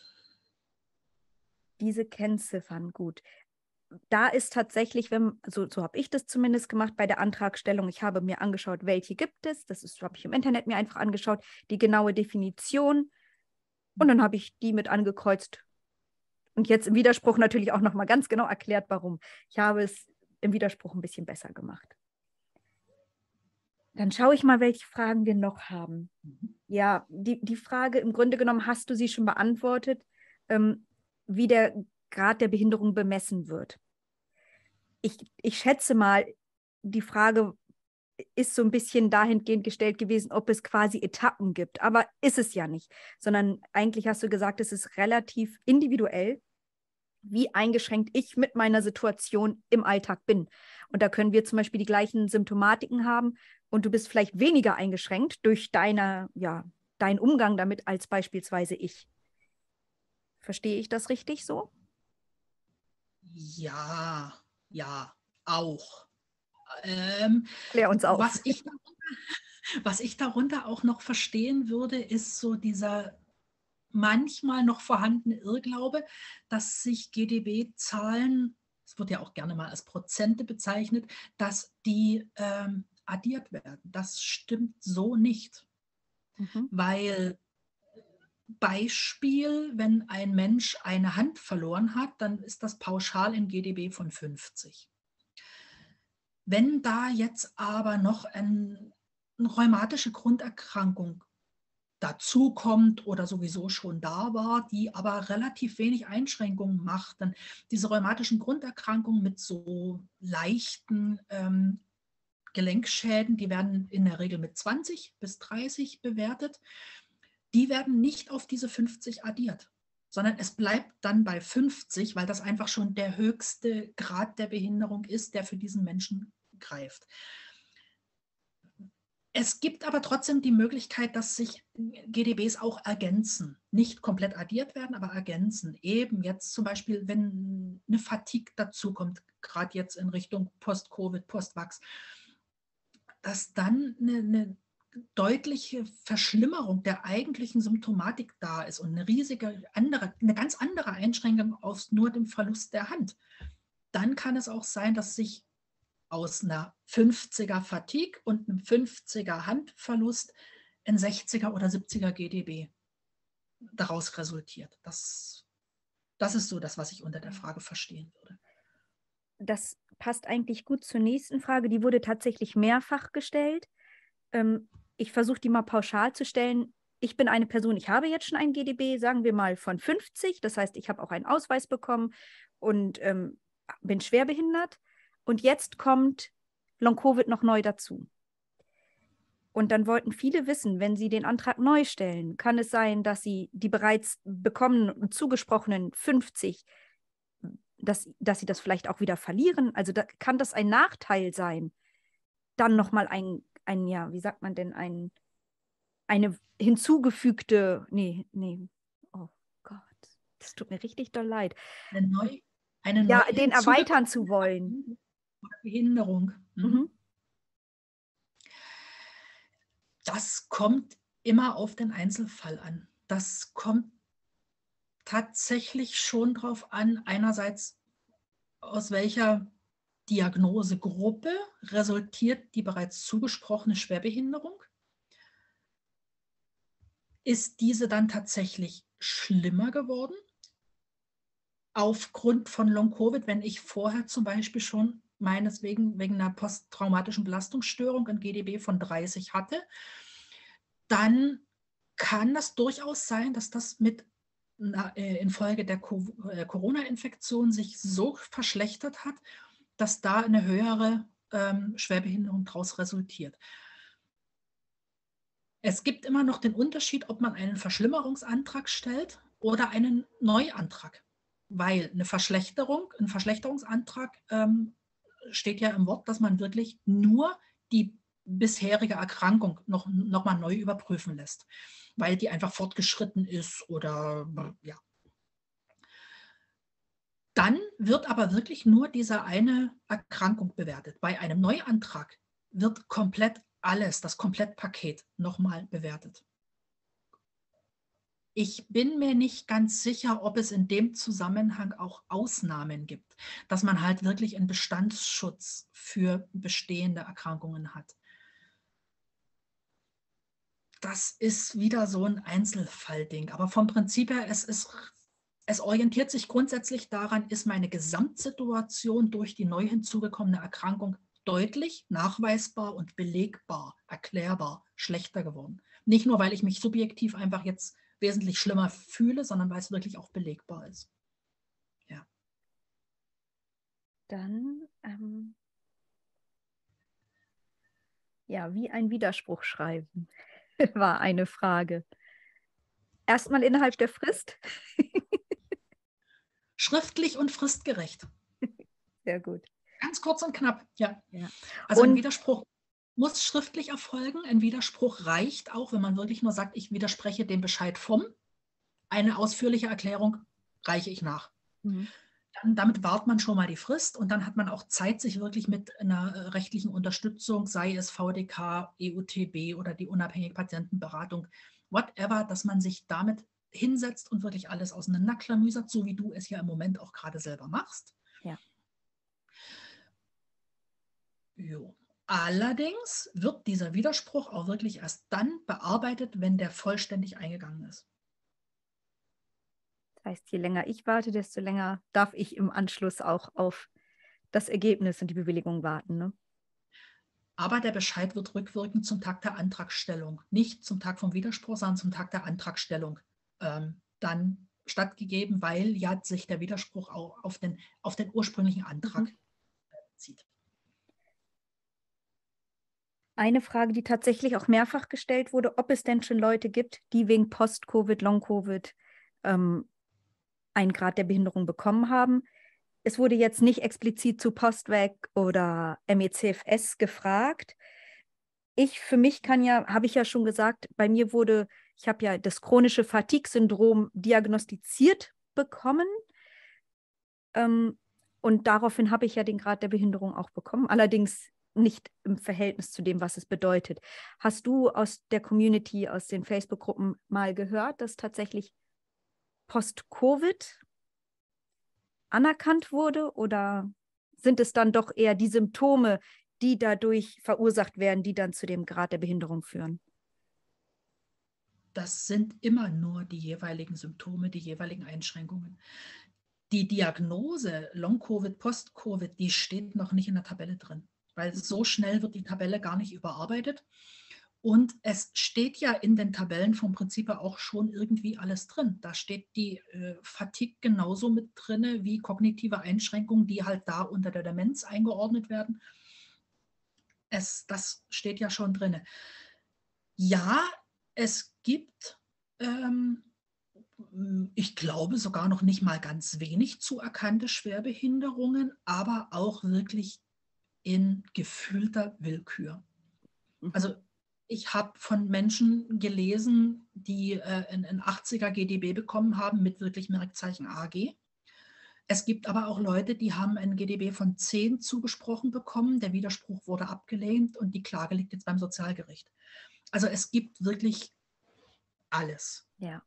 Diese Kennziffern, gut. Da ist tatsächlich, so habe ich das zumindest gemacht bei der Antragstellung. Ich habe mir angeschaut, welche gibt es. Habe ich im Internet mir einfach angeschaut, die genaue Definition. Und dann habe ich die mit angekreuzt. Und jetzt im Widerspruch natürlich auch nochmal ganz genau erklärt, warum. Ich habe es im Widerspruch ein bisschen besser gemacht. Dann schaue ich mal, welche Fragen wir noch haben. Ja, die Frage, im Grunde genommen hast du sie schon beantwortet, wie der Grad der Behinderung bemessen wird. Ich schätze mal, die Frage ist so ein bisschen dahingehend gestellt gewesen, ob es quasi Etappen gibt. Aber ist es ja nicht, sondern eigentlich hast du gesagt, es ist relativ individuell, wie eingeschränkt ich mit meiner Situation im Alltag bin. Und da können wir zum Beispiel die gleichen Symptomatiken haben und du bist vielleicht weniger eingeschränkt durch deinen Umgang damit als beispielsweise ich. Verstehe ich das richtig so? Ja, auch. Klär uns auf. Was ich darunter auch noch verstehen würde, ist so dieser manchmal noch vorhandene Irrglaube, dass sich GDB-Zahlen, es wird ja auch gerne mal als Prozente bezeichnet, dass die addiert werden. Das stimmt so nicht, weil Beispiel, wenn ein Mensch eine Hand verloren hat, dann ist das pauschal in GDB von 50. Wenn da jetzt aber noch eine rheumatische Grunderkrankung dazukommt oder sowieso schon da war, die aber relativ wenig Einschränkungen macht, dann diese rheumatischen Grunderkrankungen mit so leichten Gelenkschäden, die werden in der Regel mit 20 bis 30 bewertet. Die werden nicht auf diese 50 addiert, sondern es bleibt dann bei 50, weil das einfach schon der höchste Grad der Behinderung ist, der für diesen Menschen greift. Es gibt aber trotzdem die Möglichkeit, dass sich GDBs auch ergänzen. Nicht komplett addiert werden, aber ergänzen. Eben jetzt zum Beispiel, wenn eine Fatigue dazukommt, gerade jetzt in Richtung Post-Covid, Post-Vax, dass dann eine deutliche Verschlimmerung der eigentlichen Symptomatik da ist und eine ganz andere Einschränkung aus nur dem Verlust der Hand. Dann kann es auch sein, dass sich aus einer 50er Fatigue und einem 50er Handverlust ein 60er oder 70er GDB daraus resultiert. Das ist so das, was ich unter der Frage verstehen würde. Das passt eigentlich gut zur nächsten Frage. Die wurde tatsächlich mehrfach gestellt. Ich versuche die mal pauschal zu stellen. Ich bin eine Person, ich habe jetzt schon ein GDB, sagen wir mal von 50. Das heißt, ich habe auch einen Ausweis bekommen und bin schwerbehindert. Und jetzt kommt Long-Covid noch neu dazu. Und dann wollten viele wissen, wenn sie den Antrag neu stellen, kann es sein, dass sie die bereits bekommenen und zugesprochenen 50, dass sie das vielleicht auch wieder verlieren? Also kann das ein Nachteil sein, dann nochmal wie sagt man denn, eine hinzugefügte, oh Gott, das tut mir richtig doll leid. Eine neue den erweitern zu wollen. Behinderung. Das kommt immer auf den Einzelfall an. Das kommt tatsächlich schon darauf an, einerseits aus welcher Diagnosegruppe resultiert die bereits zugesprochene Schwerbehinderung. Ist diese dann tatsächlich schlimmer geworden? Aufgrund von Long-Covid, wenn ich vorher zum Beispiel schon meineswegen wegen einer posttraumatischen Belastungsstörung ein GDB von 30 hatte, dann kann das durchaus sein, dass das infolge der Corona-Infektion sich so verschlechtert hat, dass da eine höhere Schwerbehinderung daraus resultiert. Es gibt immer noch den Unterschied, ob man einen Verschlimmerungsantrag stellt oder einen Neuantrag. Weil ein Verschlechterungsantrag steht ja im Wort, dass man wirklich nur die bisherige Erkrankung noch mal neu überprüfen lässt, weil die einfach fortgeschritten ist oder ja. Dann wird aber wirklich nur diese eine Erkrankung bewertet. Bei einem Neuantrag wird komplett alles, das Komplettpaket nochmal bewertet. Ich bin mir nicht ganz sicher, ob es in dem Zusammenhang auch Ausnahmen gibt, dass man halt wirklich einen Bestandsschutz für bestehende Erkrankungen hat. Das ist wieder so ein Einzelfallding. Aber vom Prinzip her, es orientiert sich grundsätzlich daran, ist meine Gesamtsituation durch die neu hinzugekommene Erkrankung deutlich nachweisbar und belegbar, erklärbar schlechter geworden. Nicht nur, weil ich mich subjektiv einfach jetzt wesentlich schlimmer fühle, sondern weil es wirklich auch belegbar ist. Ja. Dann, ja, wie ein Widerspruch schreiben, war eine Frage. Erstmal innerhalb der Frist. Schriftlich und fristgerecht. Sehr gut. Ganz kurz und knapp, ja. Ja. Also ein Und Widerspruch muss schriftlich erfolgen. Ein Widerspruch reicht auch, wenn man wirklich nur sagt, ich widerspreche dem Bescheid vom. Eine ausführliche Erklärung reiche ich nach. Damit wahrt man schon mal die Frist und dann hat man auch Zeit, sich wirklich mit einer rechtlichen Unterstützung, sei es VDK, EUTB oder die unabhängige Patientenberatung, whatever, dass man sich damit hinsetzt und wirklich alles auseinanderklamüsert, so wie du es ja im Moment auch gerade selber machst. Ja. Jo. Allerdings wird dieser Widerspruch auch wirklich erst dann bearbeitet, wenn der vollständig eingegangen ist. Das heißt, je länger ich warte, desto länger darf ich im Anschluss auch auf das Ergebnis und die Bewilligung warten, ne? Aber der Bescheid wird rückwirkend zum Tag der Antragstellung, nicht zum Tag vom Widerspruch, sondern zum Tag der Antragstellung dann stattgegeben, weil ja sich der Widerspruch auch auf den ursprünglichen Antrag bezieht. Eine Frage, die tatsächlich auch mehrfach gestellt wurde, ob es denn schon Leute gibt, die wegen Post-Covid, Long-Covid einen Grad der Behinderung bekommen haben. Es wurde jetzt nicht explizit zu Post-Vac oder ME/CFS gefragt. Für mich habe ich ja schon gesagt, bei mir ich habe ja das chronische Fatigue-Syndrom diagnostiziert bekommen. Und daraufhin habe ich ja den Grad der Behinderung auch bekommen, allerdings nicht im Verhältnis zu dem, was es bedeutet. Hast du aus der Community, aus den Facebook-Gruppen mal gehört, dass tatsächlich Post-Covid anerkannt wurde oder sind es dann doch eher die Symptome, die dadurch verursacht werden, die dann zu dem Grad der Behinderung führen? Das sind immer nur die jeweiligen Symptome, die jeweiligen Einschränkungen. Die Diagnose Long-Covid, Post-Covid, die steht noch nicht in der Tabelle drin, weil so schnell wird die Tabelle gar nicht überarbeitet. Und es steht ja in den Tabellen vom Prinzip her auch schon irgendwie alles drin. Da steht die Fatigue genauso mit drin wie kognitive Einschränkungen, die halt da unter der Demenz eingeordnet werden. Das steht ja schon drin. Ja, es gibt, ich glaube, sogar noch nicht mal ganz wenig zu erkannte Schwerbehinderungen, aber auch wirklich in gefühlter Willkür. Also ich habe von Menschen gelesen, die ein 80er GDB bekommen haben mit wirklich Merkzeichen AG. Es gibt aber auch Leute, die haben ein GDB von 10 zugesprochen bekommen. Der Widerspruch wurde abgelehnt und die Klage liegt jetzt beim Sozialgericht. Also es gibt wirklich alles. Ja.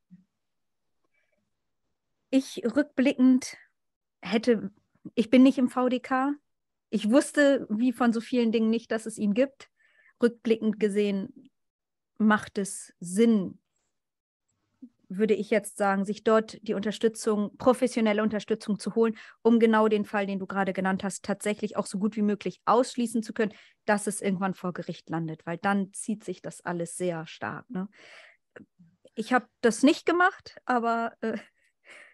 Ich rückblickend ich bin nicht im VDK. Ich wusste, wie von so vielen Dingen nicht, dass es ihn gibt. Rückblickend gesehen macht es Sinn, würde ich jetzt sagen, sich dort die professionelle Unterstützung zu holen, um genau den Fall, den du gerade genannt hast, tatsächlich auch so gut wie möglich ausschließen zu können, dass es irgendwann vor Gericht landet, weil dann zieht sich das alles sehr stark, ne? Ich habe das nicht gemacht, aber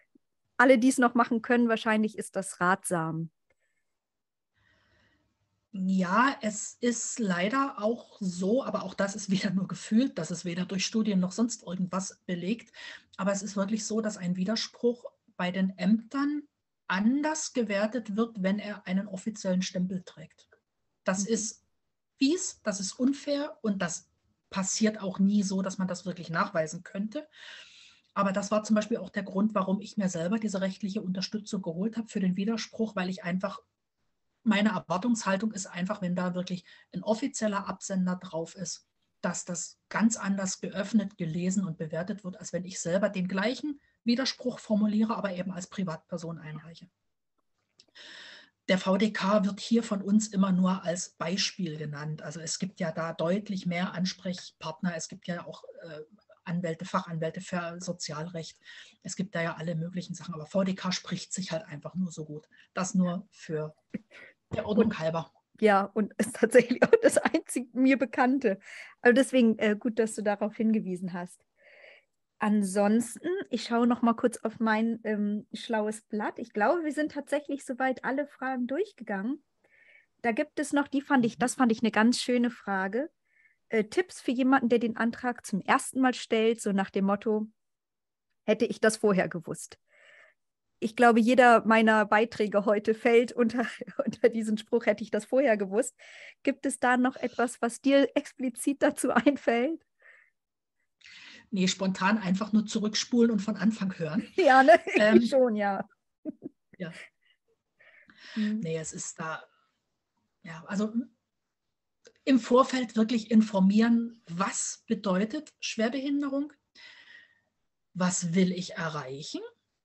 alle, die es noch machen können, wahrscheinlich ist das ratsam. Ja, es ist leider auch so, aber auch das ist wieder nur gefühlt, das ist weder durch Studien noch sonst irgendwas belegt. Aber es ist wirklich so, dass ein Widerspruch bei den Ämtern anders gewertet wird, wenn er einen offiziellen Stempel trägt. Das Mhm. ist fies, das ist unfair und das passiert auch nie so, dass man das wirklich nachweisen könnte. Aber das war zum Beispiel auch der Grund, warum ich mir selber diese rechtliche Unterstützung geholt habe für den Widerspruch, weil ich einfach meine Erwartungshaltung ist einfach, wenn da wirklich ein offizieller Absender drauf ist, dass das ganz anders geöffnet, gelesen und bewertet wird, als wenn ich selber den gleichen Widerspruch formuliere, aber eben als Privatperson einreiche. Der VDK wird hier von uns immer nur als Beispiel genannt. Also es gibt ja da deutlich mehr Ansprechpartner. Es gibt ja auch Anwälte, Fachanwälte für Sozialrecht. Es gibt da ja alle möglichen Sachen. Aber VDK spricht sich halt einfach nur so gut. Das nur für der Und Ordnung halber. ja, und ist tatsächlich auch das einzig mir Bekannte. Also deswegen gut, dass du darauf hingewiesen hast. Ansonsten, ich schaue noch mal kurz auf mein schlaues Blatt. Ich glaube, wir sind tatsächlich soweit alle Fragen durchgegangen. Da gibt es noch, das fand ich eine ganz schöne Frage. Tipps für jemanden, der den Antrag zum ersten Mal stellt, so nach dem Motto, hätte ich das vorher gewusst. Ich glaube, jeder meiner Beiträge heute fällt unter diesen Spruch, hätte ich das vorher gewusst. Gibt es da noch etwas, was dir explizit dazu einfällt? Nee, spontan einfach nur zurückspulen und von Anfang hören. Ja, ne? Ich schon, ja. Ja. Hm. Nee, es ist da, ja, also im Vorfeld wirklich informieren, was bedeutet Schwerbehinderung, was will ich erreichen,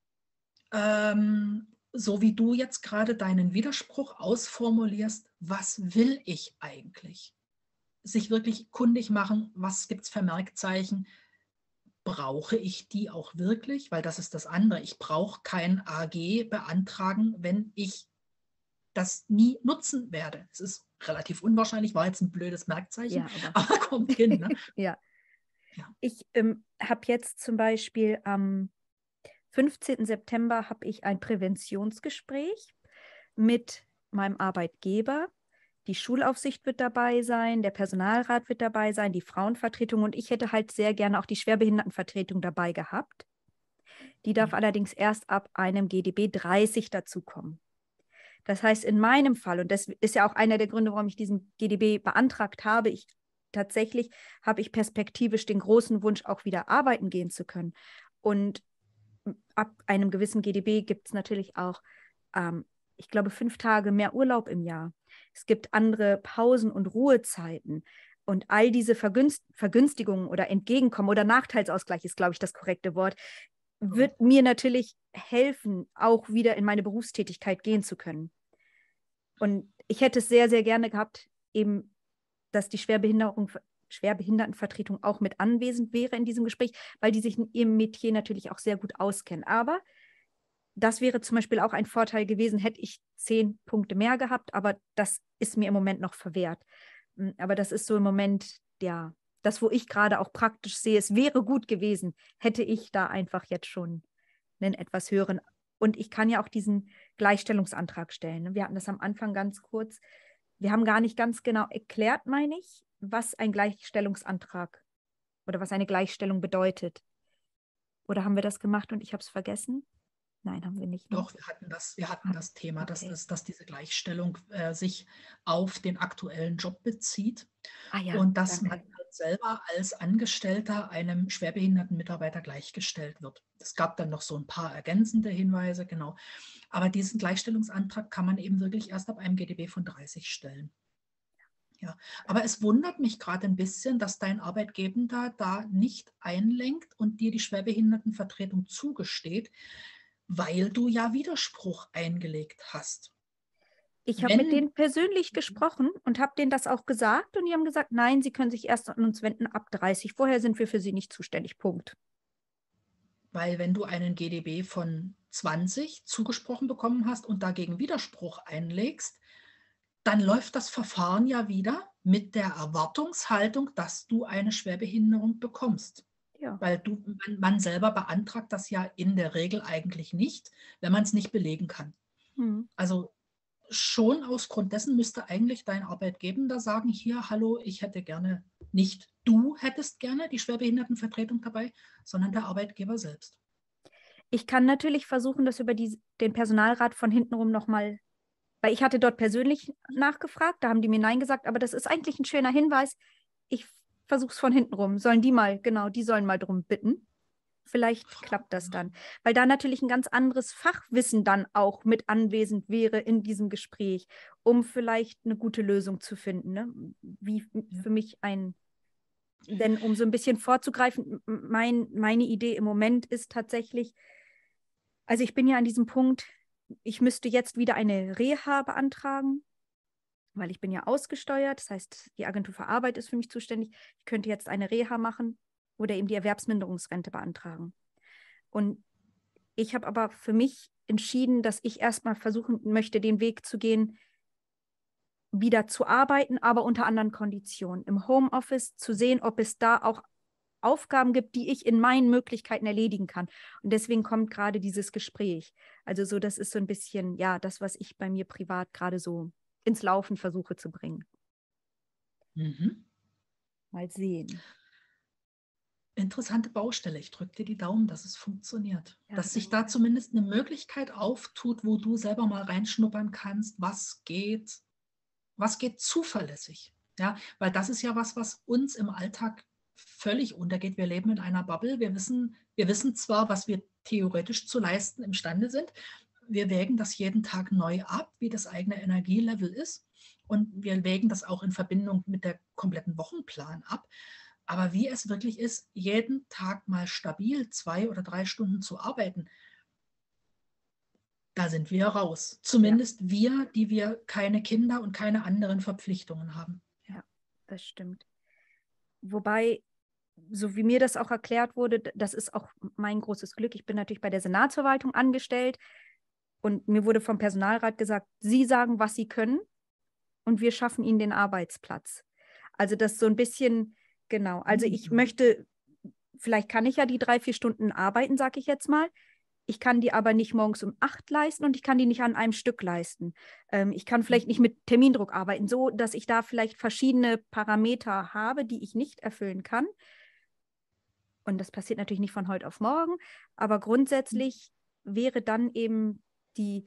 so wie du jetzt gerade deinen Widerspruch ausformulierst, was will ich eigentlich? Sich wirklich kundig machen, was gibt es für Merkzeichen, brauche ich die auch wirklich? Weil das ist das andere. Ich brauche kein AG beantragen, wenn ich das nie nutzen werde. Es ist relativ unwahrscheinlich, war jetzt ein blödes Merkzeichen, Ja, aber aber kommt hin. Ne? ja. Ja. Ich habe jetzt zum Beispiel am 15. September habe ich ein Präventionsgespräch mit meinem Arbeitgeber. Die Schulaufsicht wird dabei sein, der Personalrat wird dabei sein, die Frauenvertretung und ich hätte halt sehr gerne auch die Schwerbehindertenvertretung dabei gehabt. Die darf allerdings erst ab einem GdB 30 dazukommen. Das heißt, in meinem Fall, und das ist ja auch einer der Gründe, warum ich diesen GdB beantragt habe, tatsächlich habe ich perspektivisch den großen Wunsch, auch wieder arbeiten gehen zu können. Und ab einem gewissen GdB gibt es natürlich auch, ich glaube, 5 Tage mehr Urlaub im Jahr. Es gibt andere Pausen und Ruhezeiten. Und all diese Vergünstigungen oder Entgegenkommen oder Nachteilsausgleich ist, glaube ich, das korrekte Wort, wird mir natürlich helfen, auch wieder in meine Berufstätigkeit gehen zu können. Und ich hätte es sehr, sehr gerne gehabt, eben, dass die Schwerbehindertenvertretung auch mit anwesend wäre in diesem Gespräch, weil die sich in ihrem Metier natürlich auch sehr gut auskennen. Aber das wäre zum Beispiel auch ein Vorteil gewesen, hätte ich 10 Punkte mehr gehabt, aber das ist mir im Moment noch verwehrt. Aber das ist so im Moment, ja, das, wo ich gerade auch praktisch sehe, es wäre gut gewesen, hätte ich da einfach jetzt schon einen etwas höheren. Und ich kann ja auch diesen Gleichstellungsantrag stellen. Wir hatten das am Anfang ganz kurz. Wir haben gar nicht ganz genau erklärt, meine ich, was ein Gleichstellungsantrag oder was eine Gleichstellung bedeutet. Oder haben wir das gemacht und ich habe es vergessen? Nein, haben wir nicht. Ne? Doch, wir hatten das Thema, okay. dass diese Gleichstellung sich auf den aktuellen Job bezieht Ja, und dass danke. man halt selber als Angestellter einem schwerbehinderten Mitarbeiter gleichgestellt wird. Es gab dann noch so ein paar ergänzende Hinweise, genau. Aber diesen Gleichstellungsantrag kann man eben wirklich erst ab einem GdB von 30 stellen. Ja, aber es wundert mich gerade ein bisschen, dass dein Arbeitgeber da nicht einlenkt und dir die Schwerbehindertenvertretung zugesteht, weil du ja Widerspruch eingelegt hast. Ich habe mit Wenn, denen persönlich gesprochen und habe denen das auch gesagt und die haben gesagt, nein, sie können sich erst an uns wenden ab 30. Vorher sind wir für sie nicht zuständig. Punkt. weil wenn du einen GdB von 20 zugesprochen bekommen hast und dagegen Widerspruch einlegst, dann läuft das Verfahren ja wieder mit der Erwartungshaltung, dass du eine Schwerbehinderung bekommst. Ja. Weil man selber beantragt das ja in der Regel eigentlich nicht, wenn man es nicht belegen kann. Hm. Also schon aus Grund dessen müsste eigentlich dein Arbeitgeber sagen, hier, hallo, ich hätte gerne, nicht du hättest gerne die Schwerbehindertenvertretung dabei, sondern der Arbeitgeber selbst. Ich kann natürlich versuchen, das über den Personalrat von hintenrum nochmal, weil ich hatte dort persönlich nachgefragt, da haben die mir Nein gesagt, aber das ist eigentlich ein schöner Hinweis. Ich versuche es von hintenrum. Die sollen mal drum bitten. Vielleicht klappt das dann, weil da natürlich ein ganz anderes Fachwissen dann auch mit anwesend wäre in diesem Gespräch, um vielleicht eine gute Lösung zu finden. Ne? Wie für mich denn um so ein bisschen vorzugreifen, meine Idee im Moment ist tatsächlich, also ich bin ja an diesem Punkt, ich müsste jetzt wieder eine Reha beantragen, weil ich bin ja ausgesteuert. Das heißt, die Agentur für Arbeit ist für mich zuständig. Ich könnte jetzt eine Reha machen oder eben die Erwerbsminderungsrente beantragen. Und ich habe aber für mich entschieden, dass ich erstmal versuchen möchte, den Weg zu gehen, wieder zu arbeiten, aber unter anderen Konditionen. Im Homeoffice zu sehen, ob es da auch Aufgaben gibt, die ich in meinen Möglichkeiten erledigen kann. Und deswegen kommt gerade dieses Gespräch. Also so, das ist so ein bisschen, ja, das, was ich bei mir privat gerade so ins Laufen versuche zu bringen. Mhm. Mal sehen. Interessante Baustelle. Ich drücke dir die Daumen, dass es funktioniert. Ja, dass sich da zumindest eine Möglichkeit auftut, wo du selber mal reinschnuppern kannst, was geht zuverlässig. Ja, weil das ist ja was uns im Alltag völlig untergeht. Wir leben in einer Bubble. Wir wissen zwar, was wir theoretisch zu leisten imstande sind. Wir wägen das jeden Tag neu ab, wie das eigene Energielevel ist. Und wir wägen das auch in Verbindung mit der kompletten Wochenplan ab. Aber wie es wirklich ist, jeden Tag mal stabil 2 oder 3 Stunden zu arbeiten, da sind wir raus. Zumindest wir, die wir keine Kinder und keine anderen Verpflichtungen haben. Ja, das stimmt. Wobei, so wie mir das auch erklärt wurde, das ist auch mein großes Glück. Ich bin natürlich bei der Senatsverwaltung angestellt und mir wurde vom Personalrat gesagt, Sie sagen, was Sie können und wir schaffen Ihnen den Arbeitsplatz. Also das so ein bisschen, genau. Also ich möchte, vielleicht kann ich ja die 3, 4 Stunden arbeiten, sage ich jetzt mal. Ich kann die aber nicht morgens um 8 leisten und ich kann die nicht an einem Stück leisten. Ich kann vielleicht nicht mit Termindruck arbeiten, so dass ich da vielleicht verschiedene Parameter habe, die ich nicht erfüllen kann. Und das passiert natürlich nicht von heute auf morgen, aber grundsätzlich wäre dann eben die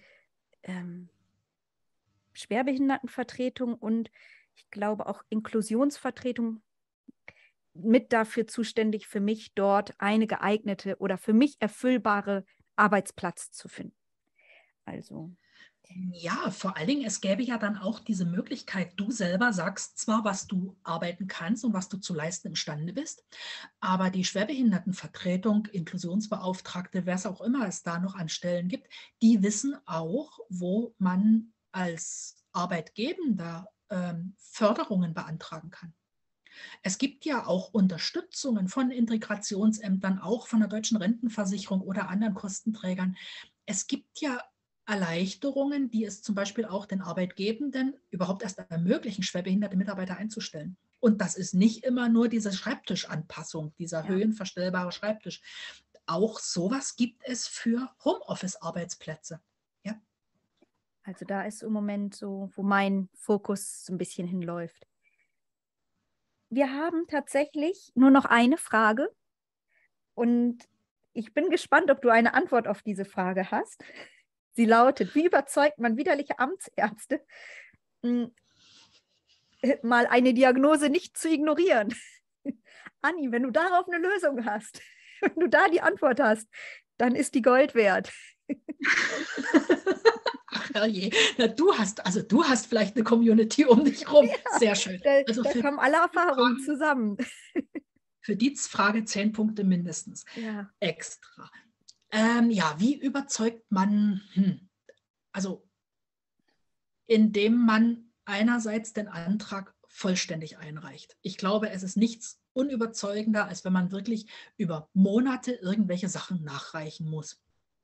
Schwerbehindertenvertretung und ich glaube auch Inklusionsvertretung mit dafür zuständig, für mich dort eine geeignete oder für mich erfüllbare Arbeitsplatz zu finden. Also. Ja, vor allen Dingen, es gäbe ja dann auch diese Möglichkeit, du selber sagst zwar, was du arbeiten kannst und was du zu leisten imstande bist, aber die Schwerbehindertenvertretung, Inklusionsbeauftragte, wer es auch immer es da noch an Stellen gibt, die wissen auch, wo man als Arbeitgebender Förderungen beantragen kann. Es gibt ja auch Unterstützungen von Integrationsämtern, auch von der Deutschen Rentenversicherung oder anderen Kostenträgern. Es gibt ja Erleichterungen, die es zum Beispiel auch den Arbeitgebenden überhaupt erst ermöglichen, schwerbehinderte Mitarbeiter einzustellen. Und das ist nicht immer nur diese Schreibtischanpassung, dieser höhenverstellbare Schreibtisch. Auch sowas gibt es für Homeoffice-Arbeitsplätze. Ja. Also da ist im Moment so, wo mein Fokus so ein bisschen hinläuft. Wir haben tatsächlich nur noch eine Frage und ich bin gespannt, ob du eine Antwort auf diese Frage hast. Sie lautet, wie überzeugt man widerliche Amtsärzte, mal eine Diagnose nicht zu ignorieren? Anni, wenn du darauf eine Lösung hast, wenn du da die Antwort hast, dann ist die Gold wert. Ach herrje, na, du hast vielleicht eine Community um dich rum. Ja, sehr schön. Da kommen alle Erfahrungen zusammen. Für die Frage 10 Punkte mindestens. Ja. Extra. Ja, wie überzeugt man? Also, indem man einerseits den Antrag vollständig einreicht. Ich glaube, es ist nichts unüberzeugender, als wenn man wirklich über Monate irgendwelche Sachen nachreichen muss.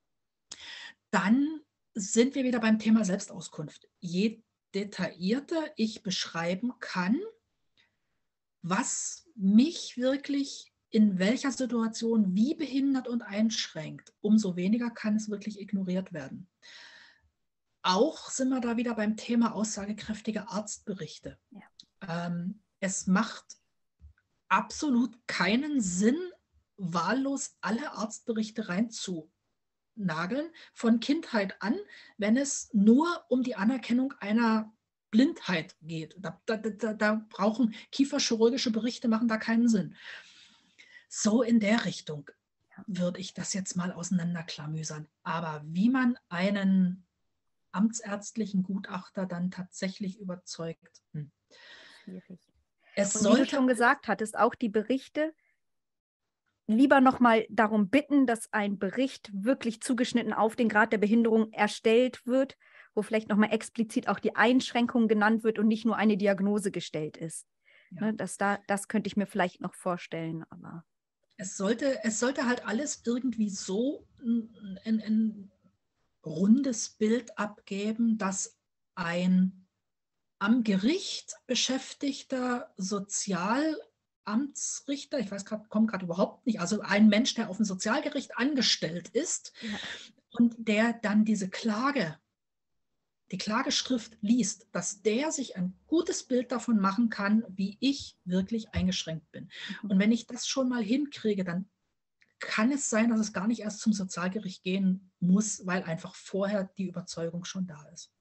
Dann sind wir wieder beim Thema Selbstauskunft. Je detaillierter ich beschreiben kann, was mich wirklich in welcher Situation wie behindert und einschränkt, umso weniger kann es wirklich ignoriert werden. auch sind wir da wieder beim Thema aussagekräftige Arztberichte. Ja. Es macht absolut keinen Sinn, wahllos alle Arztberichte reinzunageln, von Kindheit an, wenn es nur um die Anerkennung einer Blindheit geht. Da brauchen kieferchirurgische Berichte, machen da keinen Sinn. So in der Richtung würde ich das jetzt mal auseinanderklamüsern. Aber wie man einen amtsärztlichen Gutachter dann tatsächlich überzeugt. Schwierig. Es Und wie du schon gesagt hattest, auch die Berichte lieber nochmal darum bitten, dass ein Bericht wirklich zugeschnitten auf den Grad der Behinderung erstellt wird, wo vielleicht nochmal explizit auch die Einschränkung genannt wird und nicht nur eine Diagnose gestellt ist. Ja. Ne, das könnte ich mir vielleicht noch vorstellen, aber es sollte halt alles irgendwie so ein rundes Bild abgeben, dass ein am Gericht beschäftigter Sozialamtsrichter, ich weiß gerade, komme gerade überhaupt nicht, also ein Mensch, der auf dem Sozialgericht angestellt ist und der dann die Klageschrift liest, dass der sich ein gutes Bild davon machen kann, wie ich wirklich eingeschränkt bin. Und wenn ich das schon mal hinkriege, dann kann es sein, dass es gar nicht erst zum Sozialgericht gehen muss, weil einfach vorher die Überzeugung schon da ist.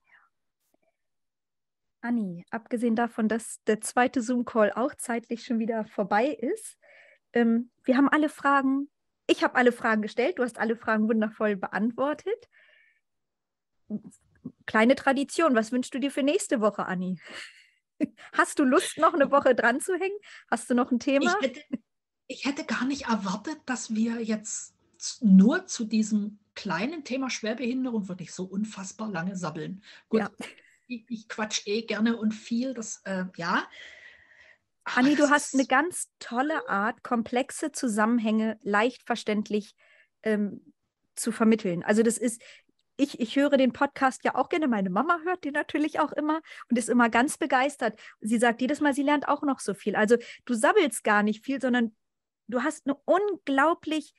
Anni, abgesehen davon, dass der zweite Zoom-Call auch zeitlich schon wieder vorbei ist, wir haben alle Fragen, ich habe alle Fragen gestellt, du hast alle Fragen wundervoll beantwortet. Kleine Tradition, was wünschst du dir für nächste Woche, Anni? Hast du Lust, noch eine Woche dran zu hängen? Hast du noch ein Thema? Ich hätte gar nicht erwartet, dass wir jetzt nur zu diesem kleinen Thema Schwerbehinderung wirklich so unfassbar lange sabbeln. Gut, ja. ich quatsch gerne und viel, ja. Anni, du hast eine ganz tolle Art, komplexe Zusammenhänge leicht verständlich zu vermitteln. Also das ist, ich höre den Podcast ja auch gerne, meine Mama hört den natürlich auch immer und ist immer ganz begeistert. Sie sagt jedes Mal, sie lernt auch noch so viel. Also du sabbelst gar nicht viel, sondern du hast eine unglaublich,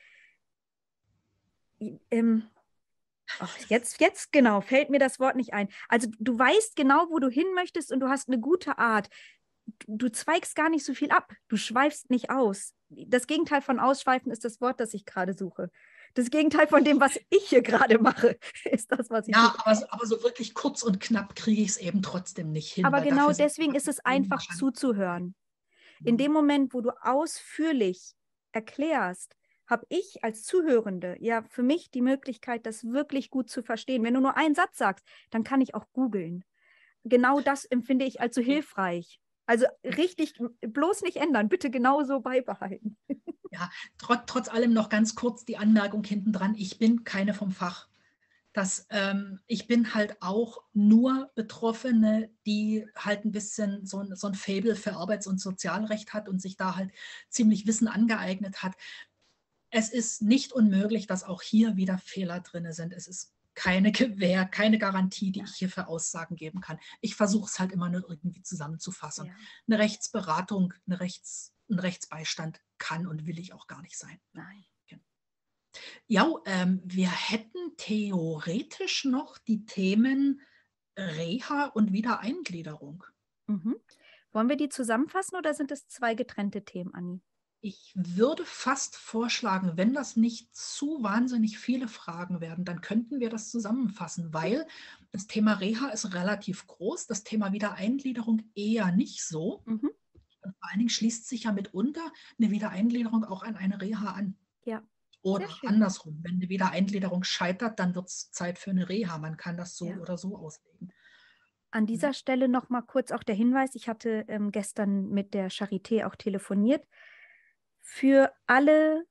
jetzt genau, fällt mir das Wort nicht ein. Also du weißt genau, wo du hin möchtest und du hast eine gute Art. Du zweigst gar nicht so viel ab. Du schweifst nicht aus. Das Gegenteil von Ausschweifen ist das Wort, das ich gerade suche. Das Gegenteil von dem, was ich hier gerade mache, ist das, was ich suche. Aber so wirklich kurz und knapp kriege ich es eben trotzdem nicht hin. Aber genau deswegen ist es einfach zuzuhören. In dem Moment, wo du ausführlich erklärst, habe ich als Zuhörende ja für mich die Möglichkeit, das wirklich gut zu verstehen. Wenn du nur einen Satz sagst, dann kann ich auch googeln. Genau das empfinde ich als so hilfreich. Also richtig, bloß nicht ändern, bitte genauso beibehalten. Ja, trotz allem noch ganz kurz die Anmerkung hinten dran, ich bin keine vom Fach. Ich bin halt auch nur Betroffene, die halt ein bisschen so ein Faible für Arbeits- und Sozialrecht hat und sich da halt ziemlich Wissen angeeignet hat. Es ist nicht unmöglich, dass auch hier wieder Fehler drin sind. Es ist keine Gewähr, keine Garantie, die ich hier für Aussagen geben kann. Ich versuche es halt immer nur irgendwie zusammenzufassen. Ja. Eine Rechtsberatung, ein Rechtsbeistand kann und will ich auch gar nicht sein. Nein. Ja, wir hätten theoretisch noch die Themen Reha und Wiedereingliederung. Wollen wir die zusammenfassen oder sind es zwei getrennte Themen, Anni? Ich würde fast vorschlagen, wenn das nicht zu wahnsinnig viele Fragen werden, dann könnten wir das zusammenfassen, weil das Thema Reha ist relativ groß, das Thema Wiedereingliederung eher nicht so. Und vor allen Dingen schließt sich ja mitunter eine Wiedereingliederung auch an eine Reha an. Ja. Oder andersrum, wenn eine Wiedereingliederung scheitert, dann wird es Zeit für eine Reha. Man kann das so oder so auslegen. An dieser Stelle noch mal kurz auch der Hinweis, ich hatte gestern mit der Charité auch telefoniert. Für alle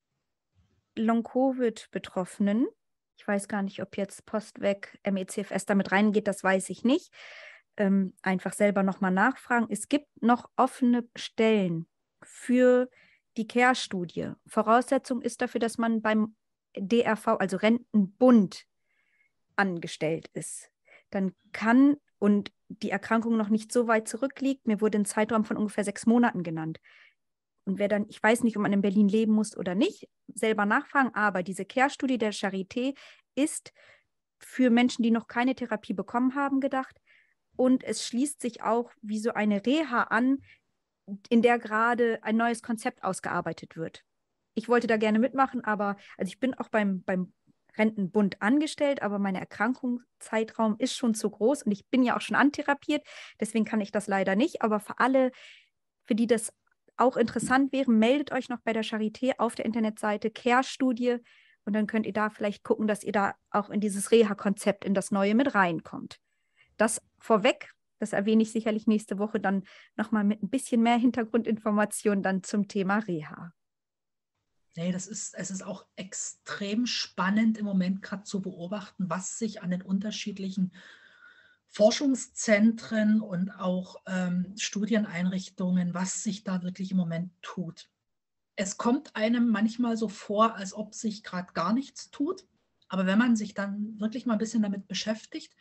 Long-Covid-Betroffenen, ich weiß gar nicht, ob jetzt Postweg, MECFS damit reingeht, das weiß ich nicht, einfach selber noch mal nachfragen. Es gibt noch offene Stellen für die Care-Studie. Voraussetzung ist dafür, dass man beim DRV, also Rentenbund, angestellt ist. Dann kann und die Erkrankung noch nicht so weit zurückliegt, mir wurde ein Zeitraum von ungefähr 6 Monaten genannt. Und wer dann, ich weiß nicht, ob man in Berlin leben muss oder nicht, selber nachfragen, aber diese Care-Studie der Charité ist für Menschen, die noch keine Therapie bekommen haben, gedacht. Und es schließt sich auch wie so eine Reha an, in der gerade ein neues Konzept ausgearbeitet wird. Ich wollte da gerne mitmachen, aber also ich bin auch beim Rentenbund angestellt, aber mein Erkrankungszeitraum ist schon zu groß und ich bin ja auch schon antherapiert, deswegen kann ich das leider nicht. Aber für alle, für die das auch interessant wäre, meldet euch noch bei der Charité auf der Internetseite Care-Studie und dann könnt ihr da vielleicht gucken, dass ihr da auch in dieses Reha-Konzept, in das Neue mit reinkommt. Das vorweg, das erwähne ich sicherlich nächste Woche dann nochmal mit ein bisschen mehr Hintergrundinformationen dann zum Thema Reha. Nee, es ist auch extrem spannend im Moment gerade zu beobachten, was sich an den unterschiedlichen Forschungszentren und auch Studieneinrichtungen, was sich da wirklich im Moment tut. Es kommt einem manchmal so vor, als ob sich gerade gar nichts tut. Aber wenn man sich dann wirklich mal ein bisschen damit beschäftigt,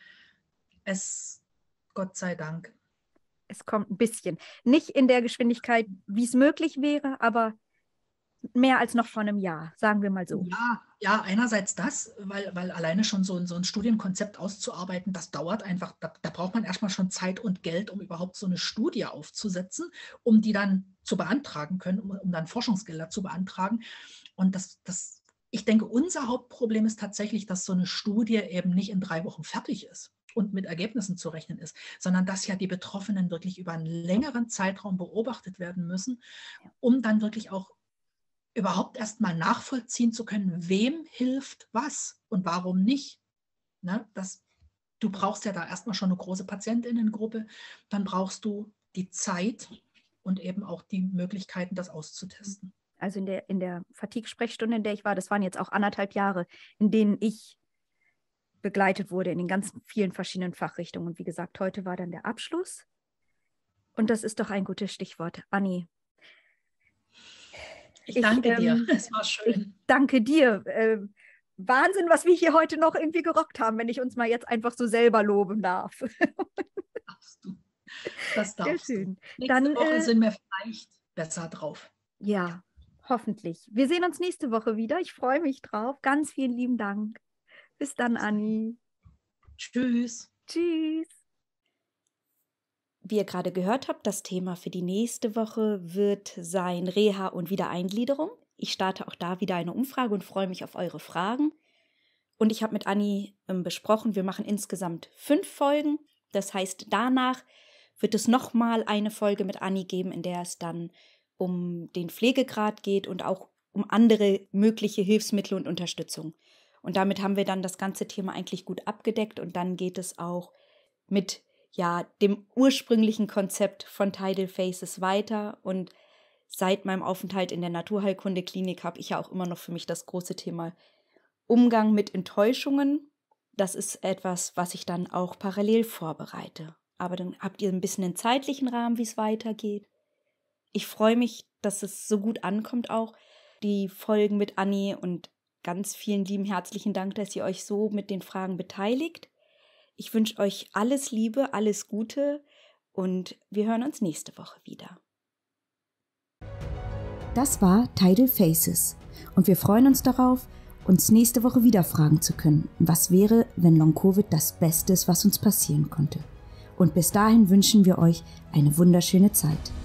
Gott sei Dank. Es kommt ein bisschen. Nicht in der Geschwindigkeit, wie es möglich wäre, aber mehr als noch vor einem Jahr, sagen wir mal so. Ja, einerseits das, weil alleine schon so ein Studienkonzept auszuarbeiten, das dauert einfach, da braucht man erstmal schon Zeit und Geld, um überhaupt so eine Studie aufzusetzen, um die dann zu beantragen können, um dann Forschungsgelder zu beantragen. Und ich denke, unser Hauptproblem ist tatsächlich, dass so eine Studie eben nicht in 3 Wochen fertig ist und mit Ergebnissen zu rechnen ist, sondern dass ja die Betroffenen wirklich über einen längeren Zeitraum beobachtet werden müssen, um dann wirklich auch überhaupt erst mal nachvollziehen zu können, wem hilft was und warum nicht. Ne? Du brauchst ja da erstmal schon eine große Patientinnengruppe, dann brauchst du die Zeit und eben auch die Möglichkeiten, das auszutesten. Also in der Fatigue-Sprechstunde, in der ich war, das waren jetzt auch 1,5 Jahre, in denen ich begleitet wurde in den ganzen vielen verschiedenen Fachrichtungen. Und wie gesagt, heute war dann der Abschluss. Und das ist doch ein gutes Stichwort. Anni, ich danke dir, es war schön. Ich danke dir. Wahnsinn, was wir hier heute noch irgendwie gerockt haben, wenn ich uns mal jetzt einfach so selber loben darf. Das darfst Sehr schön. du. Nächste Woche sind wir vielleicht besser drauf. Ja, hoffentlich. Wir sehen uns nächste Woche wieder. Ich freue mich drauf. Ganz vielen lieben Dank. Bis dann, Anni. Tschüss. Tschüss. Wie ihr gerade gehört habt, das Thema für die nächste Woche wird sein Reha und Wiedereingliederung. Ich starte auch da wieder eine Umfrage und freue mich auf eure Fragen. Und ich habe mit Anni besprochen, wir machen insgesamt 5 Folgen. Das heißt, danach wird es nochmal eine Folge mit Anni geben, in der es dann um den Pflegegrad geht und auch um andere mögliche Hilfsmittel und Unterstützung. Und damit haben wir dann das ganze Thema eigentlich gut abgedeckt und dann geht es auch mit dem ursprünglichen Konzept von Tidal Faces weiter. Und seit meinem Aufenthalt in der Naturheilkunde-Klinik habe ich ja auch immer noch für mich das große Thema Umgang mit Enttäuschungen. Das ist etwas, was ich dann auch parallel vorbereite. Aber dann habt ihr ein bisschen einen zeitlichen Rahmen, wie es weitergeht. Ich freue mich, dass es so gut ankommt auch, die Folgen mit Anni, und ganz vielen lieben herzlichen Dank, dass ihr euch so mit den Fragen beteiligt. Ich wünsche euch alles Liebe, alles Gute und wir hören uns nächste Woche wieder. Das war Tidal Faces und wir freuen uns darauf, uns nächste Woche wieder fragen zu können, was wäre, wenn Long-Covid das Beste ist, was uns passieren konnte. Und bis dahin wünschen wir euch eine wunderschöne Zeit.